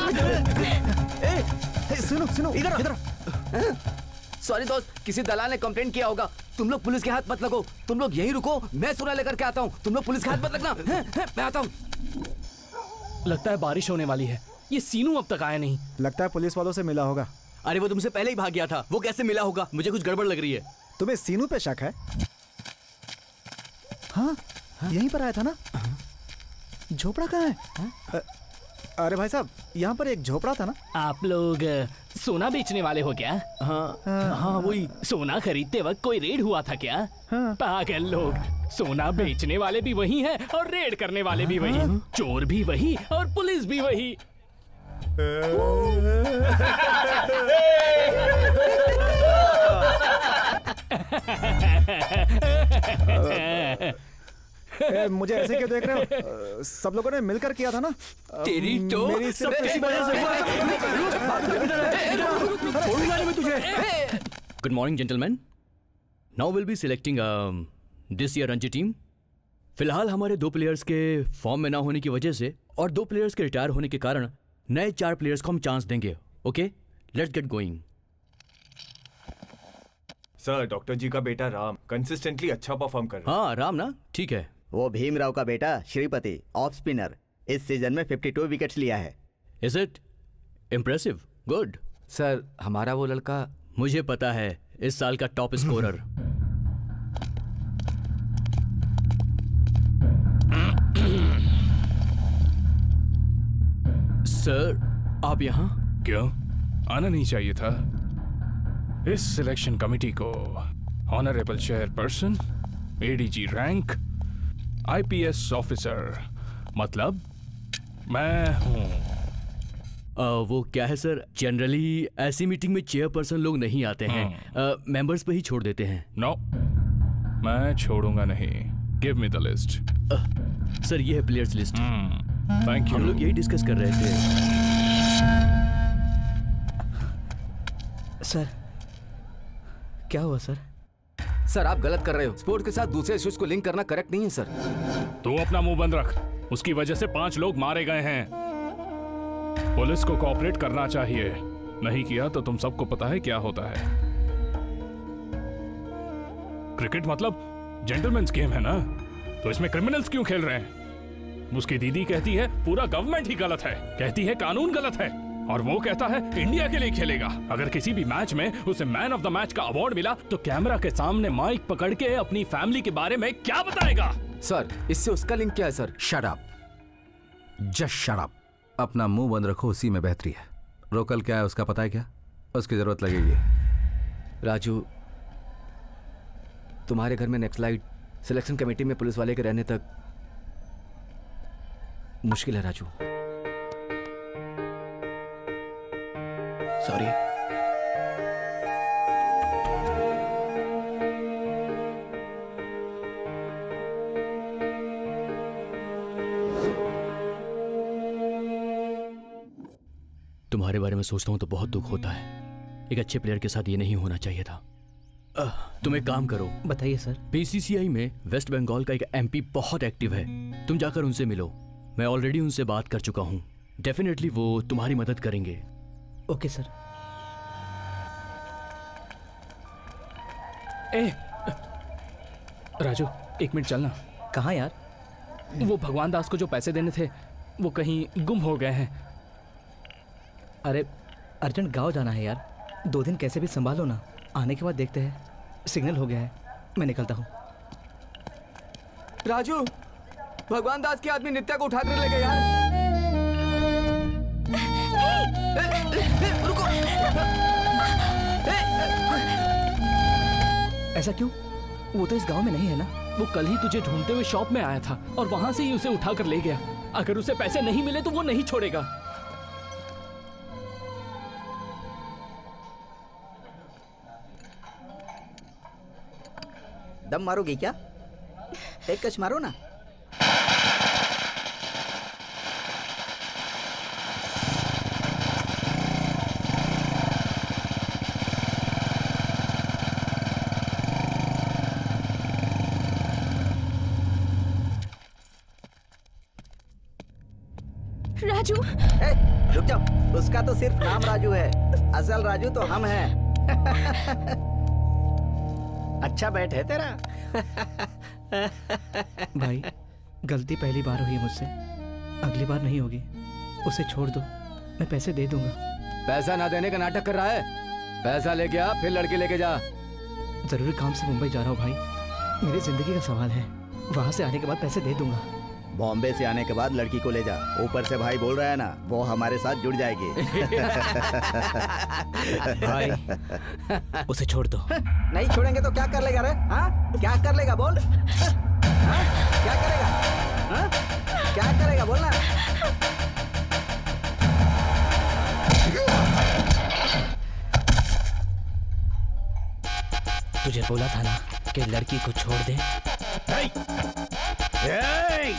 सुनो सुनो, इधर इधर। सॉरी दोस्त, किसी दलाल ने कंप्लेंट किया होगा। तुम लोग पुलिस के हाथ मत लगो, तुम लोग यहीं रुको, मैं सोना लेकर के आता हूँ। तुम लोग पुलिस के हाथ मत लगना। है, है, मैं आता हूँ। लगता है बारिश होने वाली है। ये सीनू अब तक आया नहीं। लगता है पुलिस वालों से मिला होगा। अरे वो तुमसे पहले ही भाग गया था, वो कैसे मिला होगा? मुझे कुछ गड़बड़ लग रही है। तुम्हें सीनू पे शक है? हाँ, हाँ? यहीं पर आया था ना? झोपड़ा कहाँ है? हाँ? अरे भाई साहब, यहाँ पर एक झोपड़ा था ना? आप लोग सोना बेचने वाले हो क्या? हाँ हाँ, हाँ वही। सोना खरीदते वक्त कोई रेड हुआ था क्या? हाँ। पागल लोग, सोना बेचने वाले भी वही हैं और रेड करने वाले भी वही, चोर भी वही और पुलिस भी वही। ए, मुझे ऐसे क्यों देख रहे हो? सब लोगों ने मिलकर किया था ना? तेरी तो मेरी सिर्फ इसी वजह से। Good morning gentleman. Now will be selecting this year Ranji team. फिलहाल हमारे दो प्लेयर्स के फॉर्म में ना होने की वजह से और दो प्लेयर्स के रिटायर होने के कारण नए चार प्लेयर्स को हम चांस देंगे। Okay, let's get going. Sir, doctor ji का बेटा राम कंसिस्टेंटली अच्छा परफॉर्म कर रहा है। हाँ राम ना, ठीक है। वो भीमराव का बेटा श्रीपति ऑफ स्पिनर इस सीजन में बावन विकेट्स लिया है। Is it impressive? Good. Sir, हमारा वो लड़का, मुझे पता है, इस साल का टॉप स्कोरर। सर, आप यहाँ? क्यों आना नहीं चाहिए था? इस सिलेक्शन कमेटी को honourable chairperson, ADG rank, IPS officer, मतलब मैं हूँ। Uh, वो क्या है सर, जनरली ऐसी मीटिंग में चेयरपर्सन लोग नहीं आते हैं, मेंबर्स पे ही छोड़ देते हैं। नो, मैं छोड़ूंगा नहीं। Give me the list. Sir, ये है प्लेयर्स लिस्ट। Thank you. हम लोग यही डिस्कस कर रहे थे। सर, क्या हुआ सर? सर, आप गलत कर रहे हो। स्पोर्ट के साथ दूसरे इश्यूज को लिंक करना करेक्ट नहीं है सर। तू अपना मुंह बंद रख। उसकी वजह से पांच लोग मारे गए हैं। पुलिस को कोऑपरेट करना चाहिए, नहीं किया तो तुम सबको पता है क्या होता है। क्रिकेट मतलब जेंटलमैन्स गेम है ना, तो इसमें क्रिमिनल्स क्यों खेल रहे हैं? उसकी दीदी कहती है पूरा गवर्नमेंट ही गलत है, कहती है कानून गलत है, और वो कहता है इंडिया के लिए खेलेगा। अगर किसी भी मैच में उसे मैन ऑफ द मैच का अवार्ड मिला तो कैमरा के सामने माइक पकड़ के अपनी फैमिली के बारे में क्या बताएगा? सर, इससे उसका लिंक क्या है sir? Shut up, just shut up. अपना मुंह बंद रखो, उसी में बेहतरी है। रोकल क्या है उसका पता है क्या? उसकी जरूरत लगेगी। राजू, तुम्हारे घर में नेक्सलाइट सिलेक्शन कमेटी में पुलिस वाले के रहने तक मुश्किल है राजू। सॉरी। तुम्हारे बारे में सोचता हूं तो बहुत दुख होता है। एक अच्छे प्लेयर के साथ ये नहीं होना चाहिए था। अह, तुम एक काम करो। बताइए सर। बीसीसीआई में वेस्ट बंगाल का एक एमपी बहुत एक्टिव है, तुम जाकर उनसे मिलो। मैं ऑलरेडी उनसे बात कर चुका हूं, डेफिनेटली वो तुम्हारी मदद करेंगे। Okay sir. ए, राजू एक मिनट चलना। कहाँ यार? वो भगवान दास को जो पैसे देने थे वो कहीं गुम हो गए हैं। अरे अर्जेंट गांव जाना है यार, दो दिन कैसे भी संभालो ना, आने के बाद देखते हैं। सिग्नल हो गया है, मैं निकलता हूँ। राजू, भगवान दास के आदमी नित्या को उठा कर ले गए यार। ए, ए, ए, रुको। ऐसा क्यों? वो तो इस गांव में नहीं है ना। वो कल ही तुझे ढूंढते हुए शॉप में आया था और वहां से ही उसे उठा कर ले गया। अगर उसे पैसे नहीं मिले तो वो नहीं छोड़ेगा। दम मारोगी क्या? एक कश मारो ना। राजू, ए, रुक जाओ। उसका तो सिर्फ नाम राजू है, असल राजू तो हम हैं। अच्छा बैट है तेरा। भाई, गलती पहली बार हुई है मुझसे। अगली बार नहीं होगी, उसे छोड़ दो, मैं पैसे दे दूंगा। पैसा ना देने का नाटक कर रहा है? पैसा लेके आ, फिर लड़की लेके जा। जरूरी काम से मुंबई जा रहा हूँ भाई, मेरी जिंदगी का सवाल है। वहां से आने के बाद पैसे दे दूंगा। बॉम्बे से आने के बाद लड़की को ले जा। ऊपर से भाई बोल रहा है ना, वो हमारे साथ जुड़ जाएगी। भाई उसे छोड़ दो। नहीं छोड़ेंगे तो क्या कर लेगा रे? हाँ? क्या कर लेगा बोल? हाँ? क्या करेगा? हाँ? क्या करेगा बोलना? तुझे बोला था ना कि लड़की को छोड़ दे। hey! Hey!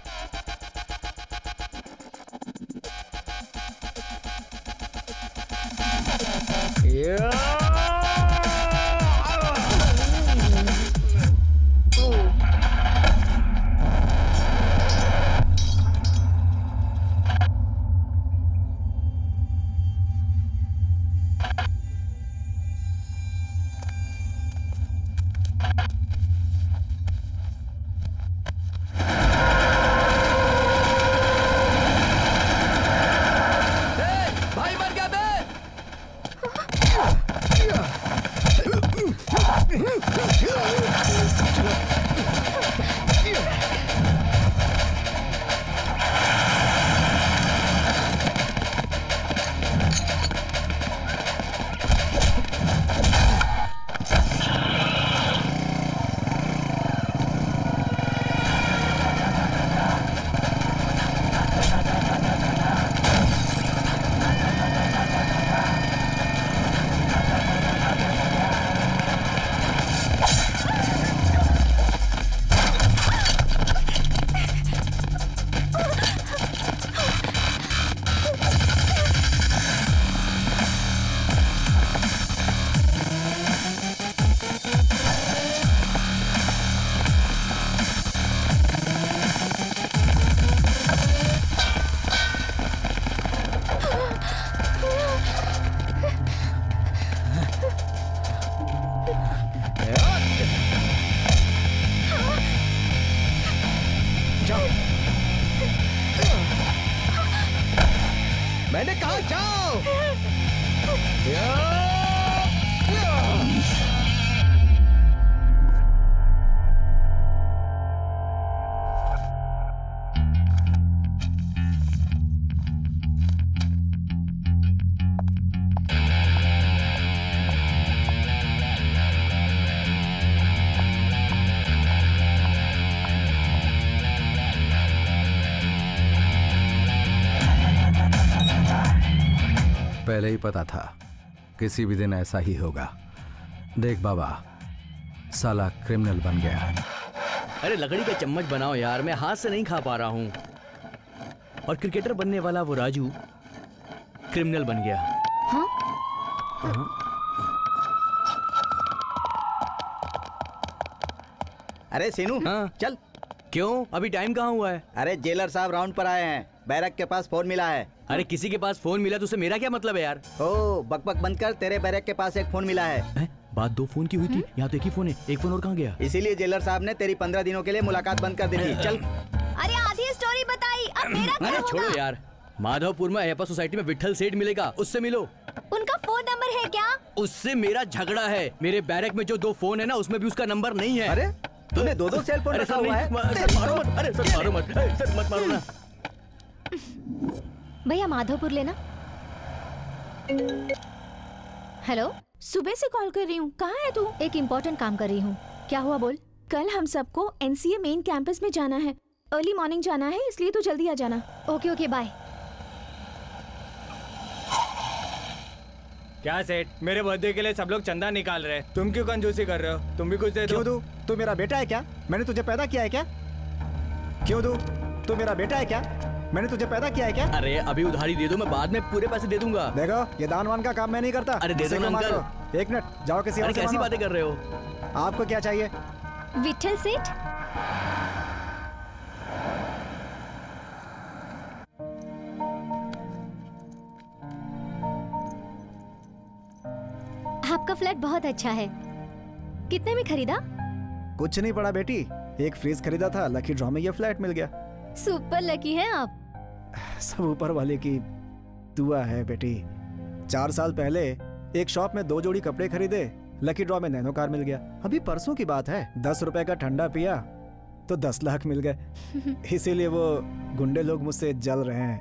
मैंने कहा जाओ। पहले ही पता था किसी भी दिन ऐसा ही होगा। देख बाबा, साला क्रिमिनल बन गया। अरे लकड़ी का चम्मच बनाओ यार, मैं हाथ से नहीं खा पा रहा हूँ। और क्रिकेटर बनने वाला वो राजू क्रिमिनल बन गया। हाँ? हाँ? अरे सीनू, हाँ? चल। क्यों, अभी टाइम कहाँ हुआ है? अरे जेलर साहब राउंड पर आए हैं, बैरक के पास फोन मिला है। अरे किसी के पास फोन मिला तो उसे मेरा क्या मतलब है यार? ओ बकबक बंद कर, तेरे बैरक के पास एक फोन मिला है, है? बात दो फोन की हुई थी, यहाँ तो एक ही फोन है। एक फोन और कहाँ गया? इसीलिए जेलर साहब ने तेरी पंद्रह दिनों के लिए मुलाकात बंद कर दी थी। चल। अरे आधी स्टोरी बताई, अब मेरा क्या अरे होगा? छोड़ो यार, माधवपुर में अयप्पा सोसाइटी में विट्ठल सेठ मिलेगा, उससे मिलो। उनका फोन नंबर है क्या? उससे मेरा झगड़ा है। मेरे बैरक में जो दो फोन है ना, उसमें भी उसका नंबर नहीं है। अरे तूने दो दो सेल फोन अरे रखा सर हुआ है? नहीं, सर मारो मत, अरे सर मारो मत, अरे सर मत मारो ना। भैया माधवपुर लेना। हेलो, सुबह से कॉल कर रही हूँ, कहाँ है तू? एक इम्पोर्टेंट काम कर रही हूँ। क्या हुआ बोल? कल हम सबको एनसीए मेन कैंपस में जाना है, अर्ली मॉर्निंग जाना है, इसलिए तू जल्दी आ जाना। Okay okay bye. क्या सेठ, मेरे बर्थडे के लिए सब लोग चंदा निकाल रहे हैं, तुम क्यों कंजूसी कर रहे हो? तुम भी कुछ दे दो। क्यों दूं? तू मेरा बेटा है क्या? मैंने तुझे पैदा किया है क्या? क्यों दूं? तू मेरा बेटा है क्या? मैंने तुझे पैदा किया है क्या? अरे अभी उधारी दे दो, मैं बाद में पूरे पैसे दे दूंगा। देखो, ये दान वान का काम मैं नहीं करता। अरे दे दो ना अंकल। एक मिनट, जाओ किसी और से कैसी मांगो। बातें कर रहे हो? आपको क्या चाहिए? विट्ठल सेठ। आपका फ्लैट बहुत अच्छा है। कितने में खरीदा? कुछ नहीं पड़ा बेटी, एक फ्रीज खरीदा था, लकी ड्रॉ में ये फ्लैट मिल गया। सुपर लकी है आप। सब ऊपर वाले की दुआ है बेटी। चार साल पहले एक शॉप में दो जोड़ी कपड़े खरीदे, लकी ड्रॉ में नैनो कार मिल गया। अभी परसों की बात है, दस रुपए का ठंडा पिया तो दस लाख मिल गए। इसीलिए वो गुंडे लोग मुझसे जल रहे हैं।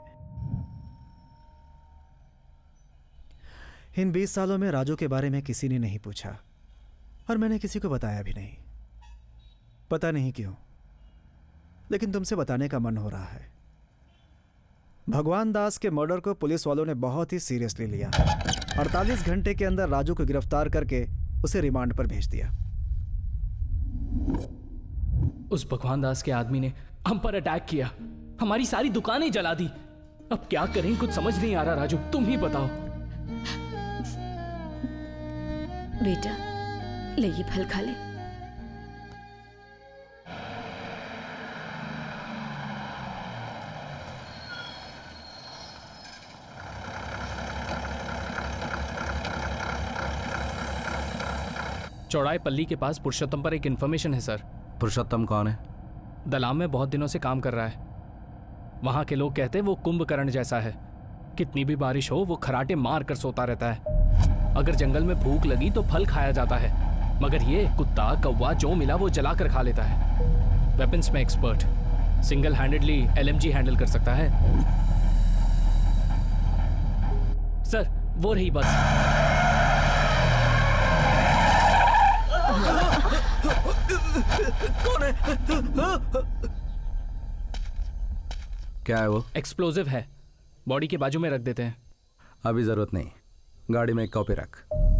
इन बीस सालों में राजू के बारे में किसी ने नहीं पूछा और मैंने किसी को बताया भी नहीं। पता नहीं क्यों, लेकिन तुमसे बताने का मन हो रहा है। भगवान दास के मर्डर को पुलिस वालों ने बहुत ही सीरियसली लिया। अड़तालीस घंटे के अंदर राजू को गिरफ्तार करके उसे रिमांड पर भेज दिया। उस भगवान दास के आदमी ने हम पर अटैक किया, हमारी सारी दुकानें जला दी। अब क्या करें, कुछ समझ नहीं आ रहा। राजू तुम ही बताओ। बेटा ले ये फल खा ले। चौड़ाई पल्ली के पास पुरुषोत्तम पर एक इन्फॉर्मेशन है सर। पुरुषोत्तम कौन है? दलाम में बहुत दिनों से काम कर रहा है। वहां के लोग कहते हैं वो कुंभकर्ण जैसा है। कितनी भी बारिश हो वो खराटे मार कर सोता रहता है। अगर जंगल में भूख लगी तो फल खाया जाता है, मगर ये कुत्ता कौवा जो मिला वो जलाकर खा लेता है। वेपन्स में expert, single handedly LMG handle कर सकता है। सर वो रही बस। कौन है? क्या है वो? एक्सप्लोजिव है, बॉडी के बाजू में रख देते हैं। अभी जरूरत नहीं, गाड़ी में एक कॉपी रख।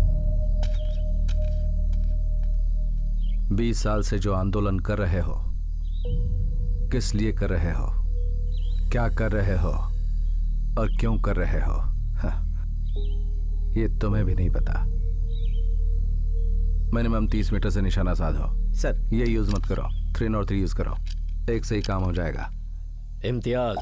बीस साल से जो आंदोलन कर रहे हो, किस लिए कर रहे हो, क्या कर रहे हो और क्यों कर रहे हो, हाँ, ये तुम्हें भी नहीं पता। मिनिमम तीस मीटर से निशाना साधो। सर ये यूज मत करो, थ्री नॉट थ्री यूज करो, एक से ही काम हो जाएगा। इम्तियाज।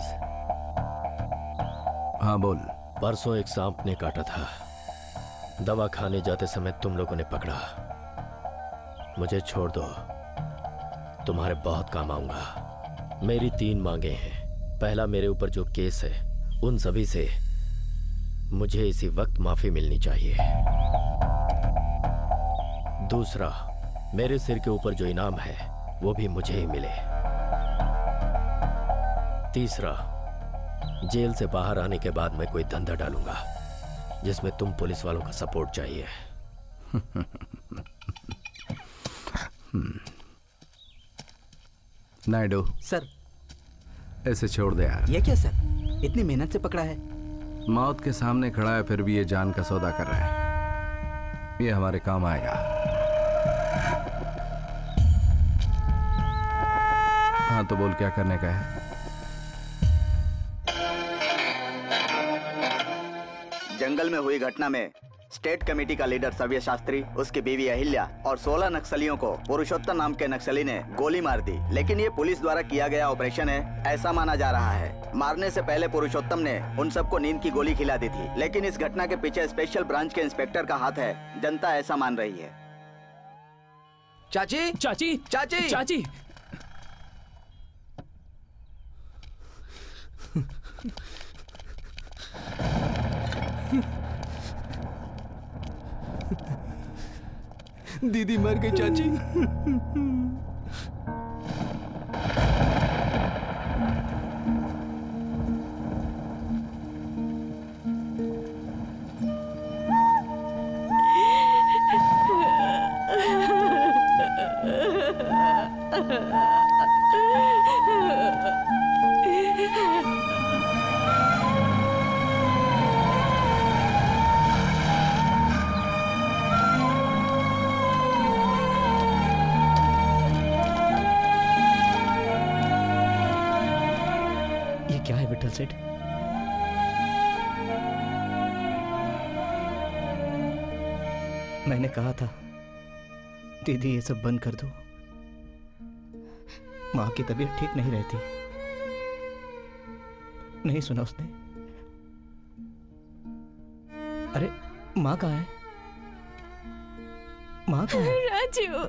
हाँ बोल। परसों एक सांप ने काटा था, दवा खाने जाते समय तुम लोगों ने पकड़ा। मुझे छोड़ दो, तुम्हारे बहुत काम आऊंगा। मेरी तीन मांगे हैं। पहला, मेरे ऊपर जो केस है उन सभी से मुझे इसी वक्त माफी मिलनी चाहिए। दूसरा, मेरे सिर के ऊपर जो इनाम है वो भी मुझे ही मिले। तीसरा, जेल से बाहर आने के बाद मैं कोई धंधा डालूंगा जिसमें तुम पुलिस वालों का सपोर्ट चाहिए। नायडू सर। ऐसे छोड़ दे यार। ये क्या सर, इतनी मेहनत से पकड़ा है। मौत के सामने खड़ा है फिर भी ये जान का सौदा कर रहा है। ये हमारे काम आएगा। हाँ तो बोल, क्या करने का है? जंगल में हुई घटना में स्टेट कमेटी का लीडर सव्य शास्त्री, उसकी बीवी अहिल्या और सोलह नक्सलियों को पुरुषोत्तम नाम के नक्सली ने गोली मार दी। लेकिन ये पुलिस द्वारा किया गया ऑपरेशन है, ऐसा माना जा रहा है। मारने से पहले पुरुषोत्तम ने उन सबको नींद की गोली खिला दी थी। लेकिन इस घटना के पीछे स्पेशल ब्रांच के इंस्पेक्टर का हाथ है, जनता ऐसा मान रही है। चाची चाची चाची चाची दीदी मर गई चाची। क्या है विठल सेठ? मैंने कहा था दीदी ये सब बंद कर दो, माँ की तबीयत ठीक नहीं रहती। नहीं सुना उसने। अरे माँ कहाँ है? माँ कहाँ है? राजू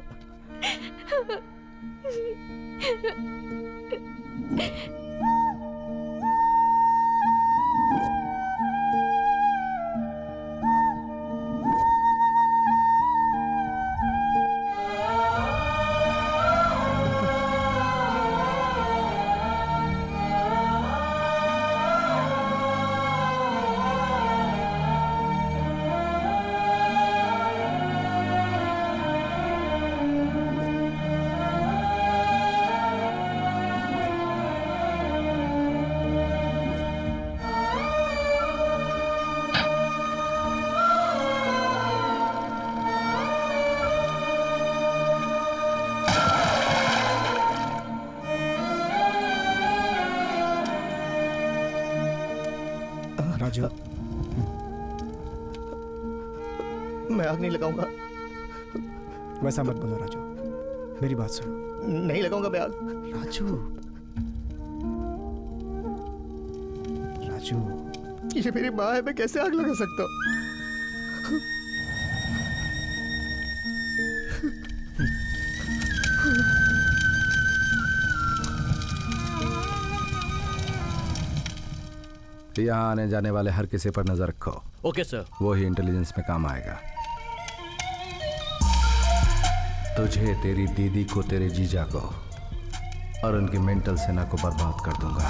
राजू, मैं आग नहीं लगाऊंगा। वैसा मत बोलो राजू, मेरी बात सुनो। नहीं लगाऊंगा मैं आग। राजू, राजू, ये मेरी माँ है, मैं कैसे आग लगा सकता हूँ? यहाँ आने जाने वाले हर किसी पर नजर रखो। Okay sir. वो ही इंटेलिजेंस में काम आएगा। तुझे, तेरी दीदी को, तेरे जीजा को और उनकी मेंटल सेना को बर्बाद कर दूंगा।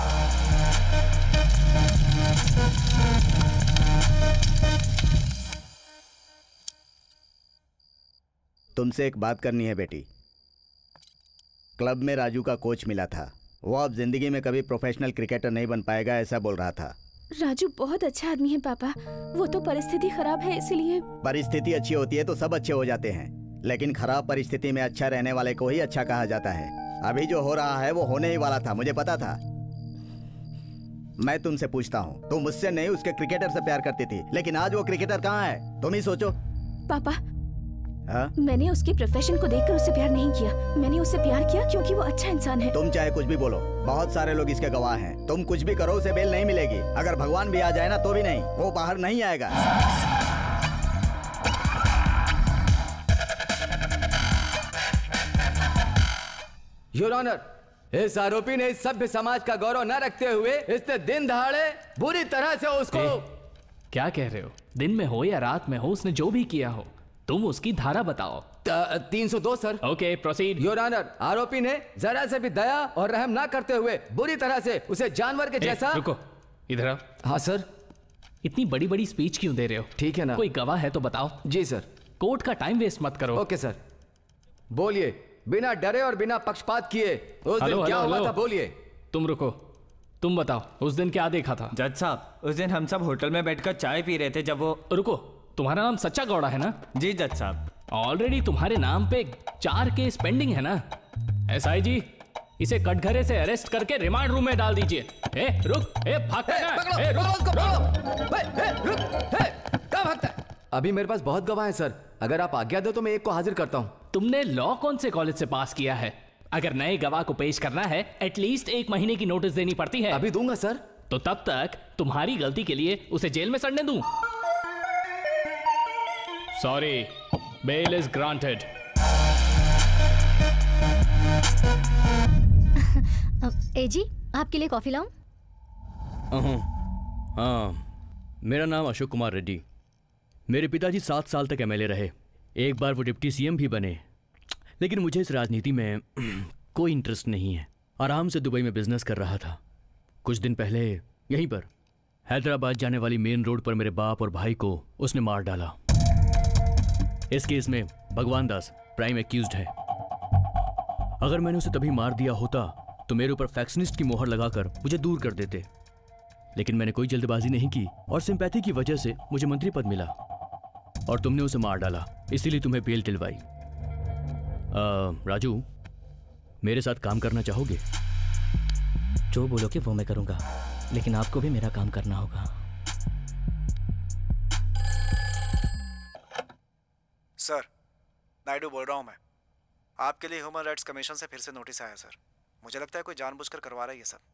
तुमसे एक बात करनी है बेटी। क्लब में राजू का कोच मिला था, वो अब जिंदगी में कभी प्रोफेशनल क्रिकेटर नहीं बन पाएगा, ऐसा बोल रहा था। राजू बहुत अच्छा आदमी है पापा, वो तो परिस्थिति खराब है इसलिए। परिस्थिति अच्छी होती है तो सब अच्छे हो जाते हैं, लेकिन खराब परिस्थिति में अच्छा रहने वाले को ही अच्छा कहा जाता है। अभी जो हो रहा है वो होने ही वाला था, मुझे पता था। मैं तुमसे पूछता हूँ, तुम मुझसे नहीं उसके क्रिकेटर से प्यार करती थी, लेकिन आज वो क्रिकेटर कहाँ है, तुम ही सोचो। पापा, हा? मैंने उसके प्रोफेशन को देखकर उससे प्यार नहीं किया, मैंने उससे प्यार किया क्योंकि वो अच्छा इंसान है। तुम चाहे कुछ भी बोलो, बहुत सारे लोग इसके गवाह हैं। तुम कुछ भी करो उसे बेल नहीं मिलेगी। अगर भगवान भी आ जाए ना तो भी नहीं, वो बाहर नहीं आएगा। योर ऑनर, इस आरोपी ने इस सभ्य समाज का गौरव न रखते हुए इसने दिन दहाड़े बुरी तरह से उसको। ए, क्या कह रहे हो? दिन में हो या रात में हो, उसने जो भी किया हो, तुम उसकी धारा बताओ। तीन सौ दो sir. Okay, proceed. Your honour, आरोपी ने जरा से भी दया और रहम ना करते हुए बुरी तरह से उसे जानवर के जैसा। रुको, इधर आओ। हाँ सर। इतनी बड़ी बड़ी स्पीच क्यों दे रहे हो? ठीक है ना। कोई गवाह है तो बताओ। जी सर। कोर्ट का टाइम वेस्ट मत करो। Okay sir. बोलिए, बिना डरे और बिना पक्षपात किए उस दिन क्या हुआ था, बोलिए। तुम रुको, तुम बताओ उस दिन क्या देखा था? जज साहब, उस दिन हम सब होटल में बैठकर चाय पी रहे थे जब वो। रुको, तुम्हारा नाम सच्चा गौड़ा है ना? जी जज साहब। ऑलरेडी तुम्हारे नाम पे चार केस पेंडिंग है ना? एसआई जी, इसे कटघरे से अरेस्ट करके रिमांड रूम में डाल दीजिए। ए, रुक, ए, भागता है, ए, रुक, रुक, ए, रुक, ए, कहाँ भागता है? अभी मेरे पास बहुत गवाह हैं सर, अगर आप आज्ञा दो तो मैं एक को हाजिर करता हूँ। तुमने लॉ कौन से कॉलेज से पास किया है? अगर नए गवाह को पेश करना है एटलीस्ट एक महीने की नोटिस देनी पड़ती है। अभी दूंगा सर। तो तब तक तुम्हारी गलती के लिए उसे जेल में सड़ने दूं? Sorry, bail is granted. ए जी, आपके लिए कॉफी लाऊं? हाँ, मेरा नाम अशोक कुमार रेड्डी। मेरे पिताजी सात साल तक एमएलए रहे, एक बार वो डिप्टी सीएम भी बने, लेकिन मुझे इस राजनीति में कोई इंटरेस्ट नहीं है। आराम से दुबई में बिजनेस कर रहा था। कुछ दिन पहले यहीं पर हैदराबाद जाने वाली मेन रोड पर मेरे बाप और भाई को उसने मार डाला। इस केस में भगवान दास प्राइम एक्यूज्ड है। अगर मैंने उसे तभी मार दिया होता तो मेरे ऊपर फैक्शनिस्ट की मोहर लगाकर मुझे दूर कर देते, लेकिन मैंने कोई जल्दबाजी नहीं की और सिंपैथी की वजह से मुझे मंत्री पद मिला और तुमने उसे मार डाला, इसीलिए तुम्हें बेल दिलवाई। राजू, मेरे साथ काम करना चाहोगे? जो बोलोगे वो मैं करूंगा, लेकिन आपको भी मेरा काम करना होगा। सर, नायडू बोल रहा हूं मैं। आपके लिए ह्यूमन राइट्स कमीशन से फिर से नोटिस आया सर। मुझे लगता है कोई जानबूझकर करवा रहा है ये सब।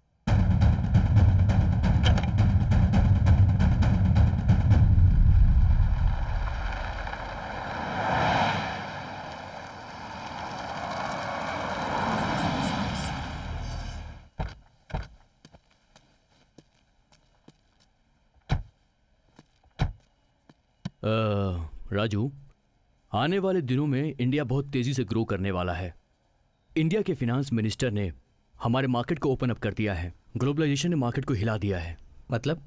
राजू, आने वाले दिनों में इंडिया बहुत तेजी से ग्रो करने वाला है। इंडिया के फिनांस मिनिस्टर ने हमारे मार्केट को ओपन अप कर दिया है। ग्लोबलाइजेशन ने मार्केट को हिला दिया है। मतलब?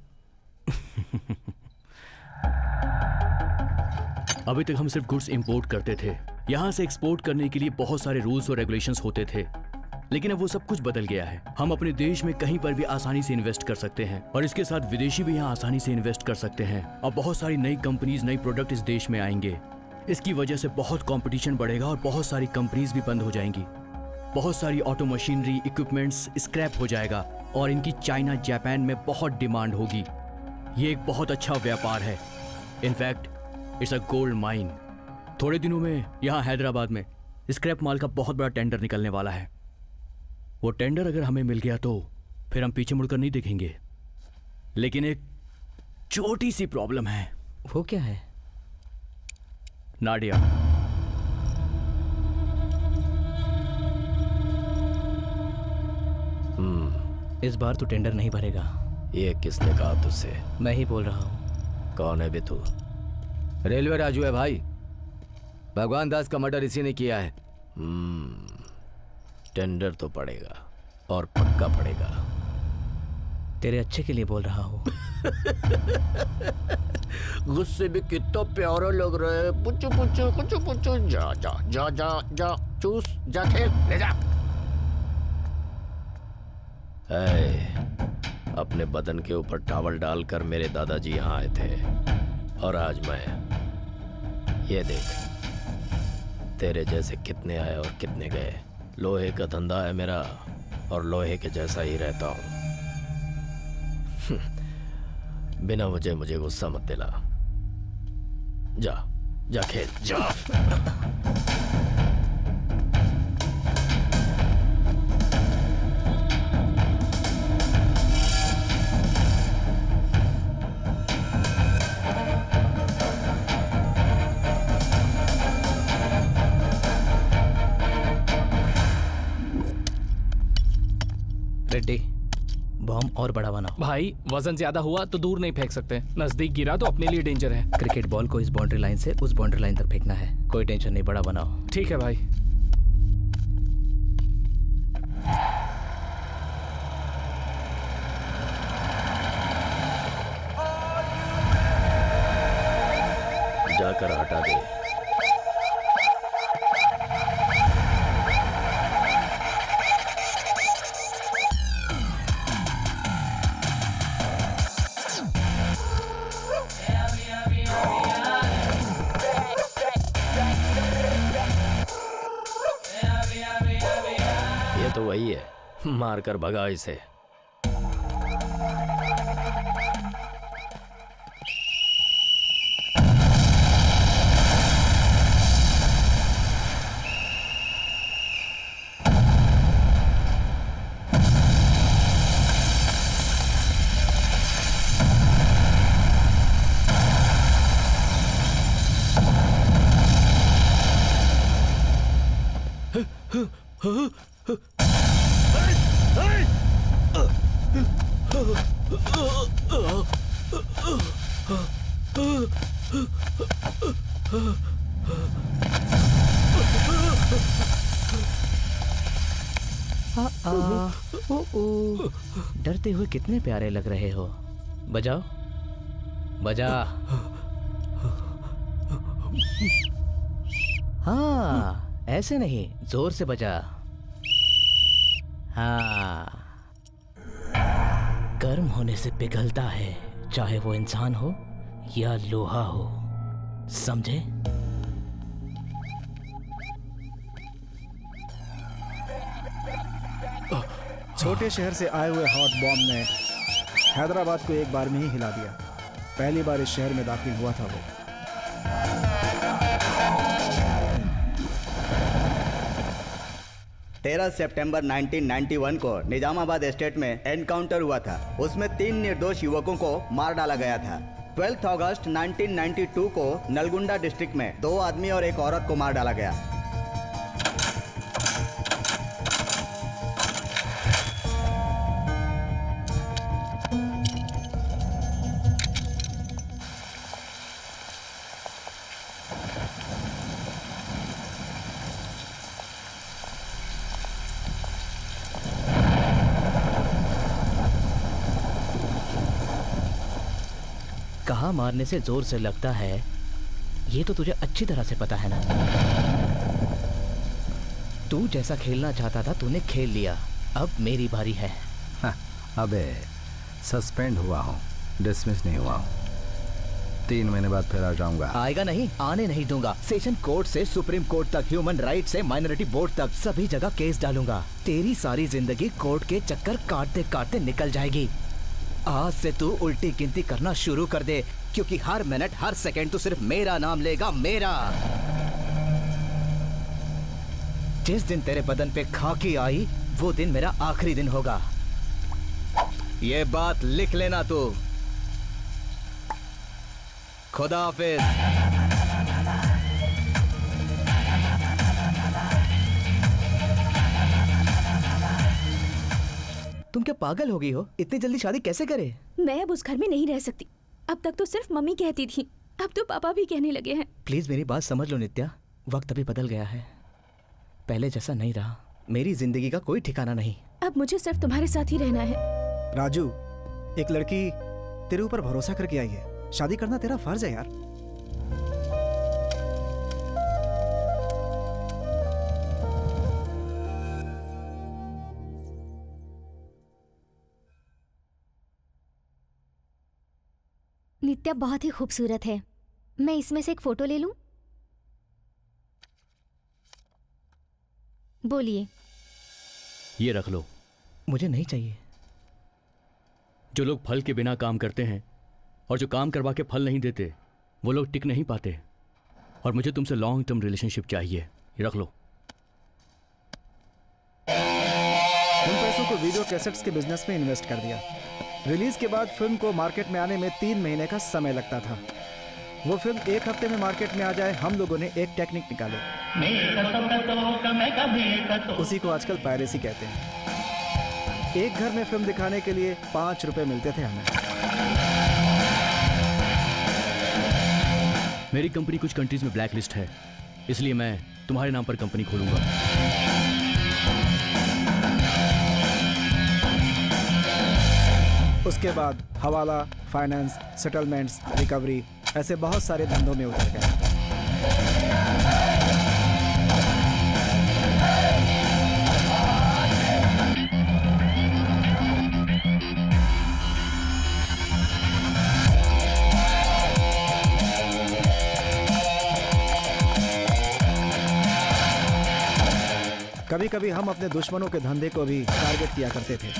अभी तक हम सिर्फ गुड्स इंपोर्ट करते थे, यहां से एक्सपोर्ट करने के लिए बहुत सारे रूल्स और रेगुलेशंस होते थे, लेकिन अब वो सब कुछ बदल गया है। हम अपने देश में कहीं पर भी आसानी से इन्वेस्ट कर सकते हैं और इसके साथ विदेशी भी यहाँ आसानी से इन्वेस्ट कर सकते हैं। अब बहुत सारी नई कंपनीज, नई प्रोडक्ट इस देश में आएंगे। इसकी वजह से बहुत कंपटीशन बढ़ेगा और बहुत सारी कंपनीज भी बंद हो जाएंगी। बहुत सारी ऑटो मशीनरी, इक्विपमेंट्स स्क्रैप हो जाएगा और इनकी चाइना, जापान में बहुत डिमांड होगी। ये एक बहुत अच्छा व्यापार है। In fact it's a gold mine. थोड़े दिनों में यहाँ हैदराबाद में स्क्रैप माल का बहुत बड़ा टेंडर निकलने वाला है। वो टेंडर अगर हमें मिल गया तो फिर हम पीछे मुड़कर नहीं देखेंगे। लेकिन एक छोटी सी प्रॉब्लम है। वो क्या है? नाडिया। हम्म इस बार तो टेंडर नहीं भरेगा। ये किसने कहा तुझसे? मैं ही बोल रहा हूँ। कौन है बे तू? रेलवे राजू है भाई। भगवान दास का मर्डर इसी ने किया है। हम्म टेंडर तो पड़ेगा और पक्का पड़ेगा। तेरे अच्छे के लिए बोल रहा हूँ। गुस्से भी कितना प्यारा लग रहा है। पुच्चू पुच्चू कुचू पुच्चू। जा जा जा जा जा चूस जा खेल ले जा। ऐ, अपने बदन के ऊपर टॉवल डालकर मेरे दादाजी यहाँ आए थे और आज मैं ये देख तेरे जैसे कितने आए और कितने गए। लोहे का धंधा है मेरा और लोहे के जैसा ही रहता हूँ। बिना वजह मुझे गुस्सा मत दिला। जा जा खेल जा। रेड्डी बॉम्ब और बड़ा बनाओ। भाई वजन ज्यादा हुआ तो दूर नहीं फेंक सकते, नजदीक गिरा तो अपने लिए डेंजर है। क्रिकेट बॉल को इस बाउंड्री लाइन से उस बाउंड्री लाइन तक फेंकना है। कोई टेंशन नहीं, बड़ा बनाओ। ठीक है भाई। जाकर हटा दे। ये तो वही है, मारकर भगा इसे। डरते हुए कितने प्यारे लग रहे हो। बजाओ बजा। हाँ ऐसे नहीं, जोर से बजा। हाँ गर्म होने से पिघलता है, चाहे वो इंसान हो या लोहा हो, समझे? छोटे शहर से आए हुए हॉट बॉम्ब ने हैदराबाद को एक बार में ही हिला दिया। पहली बार इस शहर में दाखिल हुआ था वो। तेरह सितंबर उन्नीस सौ इक्यानवे को निजामाबाद एस्टेट में एनकाउंटर हुआ था। उसमें तीन निर्दोष युवकों को मार डाला गया था। बारह अगस्त उन्नीस सौ बानवे को नलगुंडा डिस्ट्रिक्ट में दो आदमी और एक औरत को मार डाला गया। कहाँ मारने से जोर से लगता है, ये तो तुझे अच्छी तरह से पता है ना। तू जैसा खेलना चाहता था तूने खेल लिया, अब मेरी बारी है। हाँ, अबे सस्पेंड हुआ हूँ, डिसमिस नहीं हुआ हूँ। तीन महीने बाद फिर आ जाऊंगा। आएगा नहीं, आने नहीं दूंगा। सेशन कोर्ट से सुप्रीम कोर्ट तक, ह्यूमन राइट से माइनॉरिटी बोर्ड तक, सभी जगह केस डालूंगा। तेरी सारी जिंदगी कोर्ट के चक्कर काटते काटते निकल जाएगी। आज से तू उल्टी गिनती करना शुरू कर दे, क्योंकि हर मिनट हर सेकंड तू सिर्फ मेरा नाम लेगा, मेरा। जिस दिन तेरे बदन पे खाकी आई वो दिन मेरा आखिरी दिन होगा। ये बात लिख लेना तू। खुदा हाफिज। तुम क्या पागल हो गई हो? इतनी जल्दी शादी कैसे करे? मैं अब उस घर में नहीं रह सकती। अब तक तो सिर्फ मम्मी कहती थी, अब तो पापा भी कहने लगे हैं। प्लीज मेरी बात समझ लो नित्या, वक्त अभी बदल गया है, पहले जैसा नहीं रहा। मेरी जिंदगी का कोई ठिकाना नहीं। अब मुझे सिर्फ तुम्हारे साथ ही रहना है। राजू, एक लड़की तेरे ऊपर भरोसा करके आई है, शादी करना तेरा फर्ज है यार। नित्या बहुत ही खूबसूरत है, मैं इसमें से एक फोटो ले लूं? बोलिए। ये रख लो। मुझे नहीं चाहिए। जो लोग फल के बिना काम करते हैं और जो काम करवा के फल नहीं देते, वो लोग टिक नहीं पाते। और मुझे तुमसे लॉन्ग टर्म रिलेशनशिप चाहिए। ये रख लो। उन पैसों को वीडियो कैसेट्स के बिजनेस में इन्वेस्ट कर दिया। रिलीज के बाद फिल्म को मार्केट में आने में तीन महीने का समय लगता था। वो फिल्म एक हफ्ते में मार्केट में आ जाए, हम लोगों ने एक टेक्निक निकाले, उसी को आजकल पायरेसी कहते हैं। एक घर में फिल्म दिखाने के लिए पांच रुपए मिलते थे हमें। मेरी कंपनी कुछ कंट्रीज में ब्लैक लिस्ट है, इसलिए मैं तुम्हारे नाम पर कंपनी खोलूंगा। उसके बाद हवाला, फाइनेंस, सेटलमेंट्स, रिकवरी, ऐसे बहुत सारे धंधों में उतर गए। कभी कभी हम अपने दुश्मनों के धंधे को भी टारगेट किया करते थे।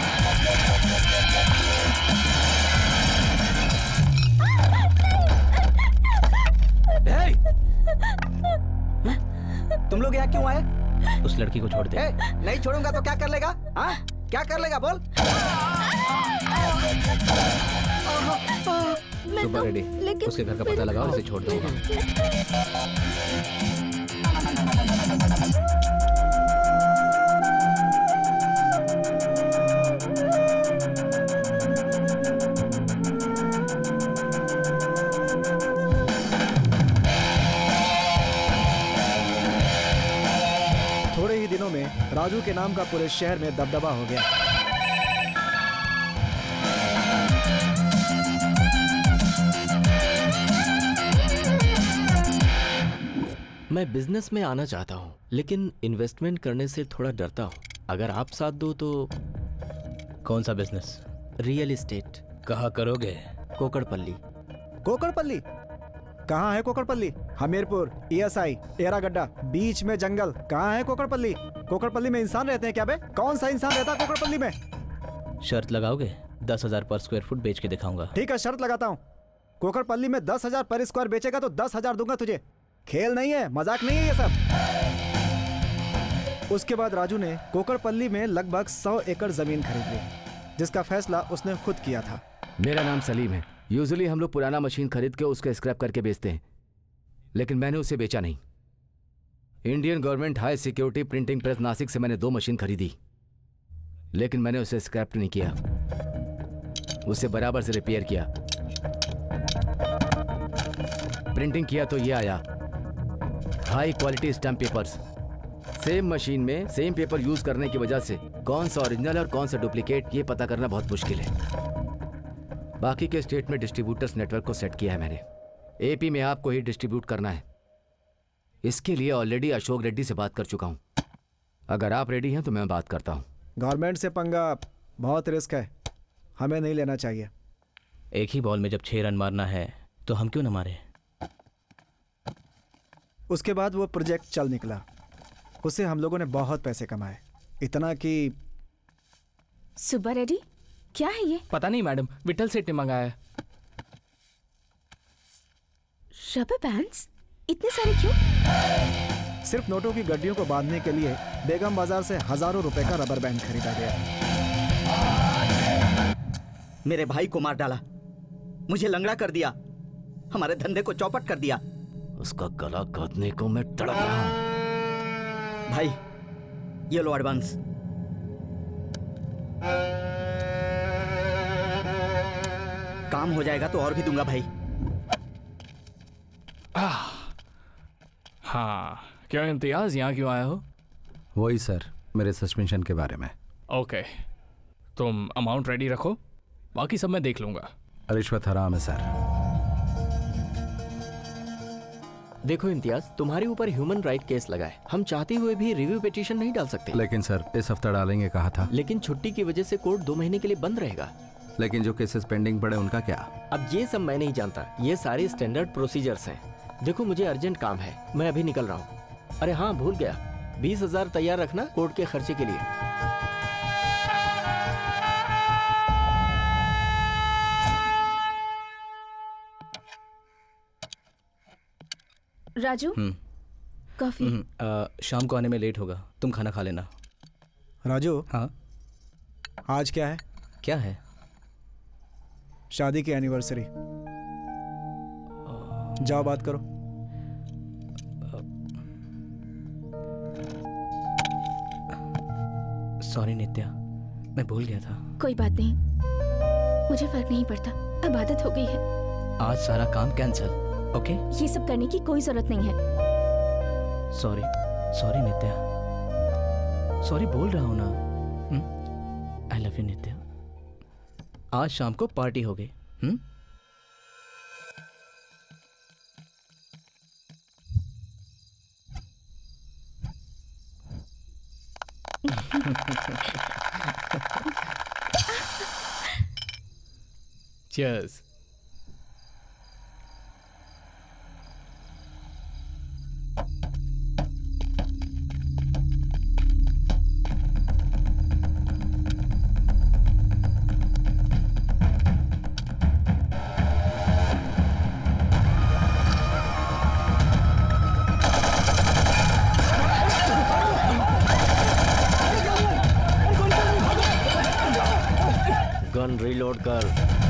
तुम लोग यहाँ क्यों आए? उस लड़की को छोड़ दे। ए, नहीं छोड़ूंगा तो क्या कर लेगा? हाँ? क्या कर लेगा बोल? सुबह रेडी, उसके घर का पता लगाओ, उसे छोड़ दो। थोड़े ही दिनों में राजू के नाम का पूरे शहर में दबदबा हो गया। मैं बिजनेस में आना चाहता हूँ, लेकिन इन्वेस्टमेंट करने से थोड़ा डरता हूँ। अगर आप साथ दो तो। कौन सा बिजनेस? Real estate. कहाँ करोगे? कोकड़पल्ली। कोकड़पल्ली? कहाँ है कोकड़पल्ली? हमीरपुर, ईएसआई, एरागड्डा, बीच में जंगल। कहाँ है कोकड़पल्ली? कोकड़पल्ली में इंसान रहते हैं क्या बे? कौन सा इंसान रहता है कोकड़पल्ली में? शर्त लगाओगे? दस हजार पर स्क्वायर फुट बेच के दिखाऊंगा। ठीक है, शर्त लगाता हूँ। कोकड़पल्ली में दस हजार पर स्क्वायर बेचेगा तो दस हजार दूंगा तुझे। खेल नहीं है, मजाक नहीं है ये सब। उसके बाद राजू ने कोकड़पल्ली में लगभग सौ एकड़ जमीन खरीद ली, जिसका फैसला उसने खुद किया था। मेरा नाम सलीम है। यूजुअली हम लोग पुराना मशीन खरीद के उसको स्क्रैप करके बेचते हैं, लेकिन मैंने उसे बेचा नहीं। Indian government high security printing press Nashik से मैंने दो मशीन खरीदी, लेकिन मैंने उसे स्क्रैप नहीं किया, उसे बराबर से रिपेयर किया। प्रिंटिंग किया तो ये आया, high quality stamp papers. Same machine में सेम पेपर यूज करने की वजह से कौन सा ओरिजिनल और कौन सा डुप्लीकेट ये पता करना बहुत मुश्किल है। बाकी के स्टेट में डिस्ट्रीब्यूटर्स नेटवर्क को सेट किया है मैंने। एपी में आपको ही डिस्ट्रीब्यूट करना है। इसके लिए ऑलरेडी अशोक रेड्डी से बात कर चुका हूं। अगर आप रेडी हैं तो मैं बात करता हूं। गवर्नमेंट से पंगा बहुत रिस्क है, हमें नहीं लेना चाहिए। एक ही बॉल में जब छह रन मारना है तो हम क्यों न मारे? उसके बाद वो प्रोजेक्ट चल निकला, उससे हम लोगों ने बहुत पैसे कमाए, इतना कि। सुब्बा रेड्डी, क्या है ये? पता नहीं मैडम, विठल सेठ ने मंगाया है। Rubber bands? इतने सारे क्यों? सिर्फ नोटों की गड्डियों को बांधने के लिए बेगम बाजार से हजारों रुपए का रबर बैंड खरीदा गया। मेरे भाई को मार डाला, मुझे लंगड़ा कर दिया, हमारे धंधे को चौपट कर दिया। उसका गला काटने को मैं तड़प रहा हूं। भाई ये लो एडवांस। काम हो जाएगा तो और भी दूंगा भाई। हाँ, क्या इम्तियाज यहाँ क्यों आया हो? वही सर, मेरे सस्पेंशन के बारे में। ओके, तुम अमाउंट रेडी रखो, बाकी सब मैं देख लूंगा। रिश्वत हराम है सर। देखो इम्तियाज, तुम्हारे ऊपर ह्यूमन राइट केस लगा है। हम चाहते हुए भी रिव्यू पिटीशन नहीं डाल सकते। लेकिन सर इस हफ्ता डालेंगे कहा था। लेकिन छुट्टी की वजह से कोर्ट दो महीने के लिए बंद रहेगा। लेकिन जो केसेस पेंडिंग पड़े उनका क्या? अब ये सब मैं नहीं जानता, ये सारे स्टैंडर्ड प्रोसीजर्स हैं। देखो मुझे अर्जेंट काम है, मैं अभी निकल रहा हूँ। अरे हाँ, भूल गया, बीस हजार तैयार रखना कोर्ट के खर्चे के लिए। राजू, कॉफी। शाम को आने में लेट होगा, तुम खाना खा लेना। राजू। हाँ। आज क्या है? क्या है? शादी की एनिवर्सरी। जाओ बात करो। सॉरी नित्या, मैं भूल गया था। कोई बात नहीं, मुझे फर्क नहीं पड़ता, अब आदत हो गई है। आज सारा काम कैंसिल, ओके? ये सब करने की कोई जरूरत नहीं है। सॉरी, सॉरी नित्या, सॉरी बोल रहा हूँ ना। I love you Nitya. आज शाम को पार्टी होगी। हम्म? Cheers. गन रीलोड कर।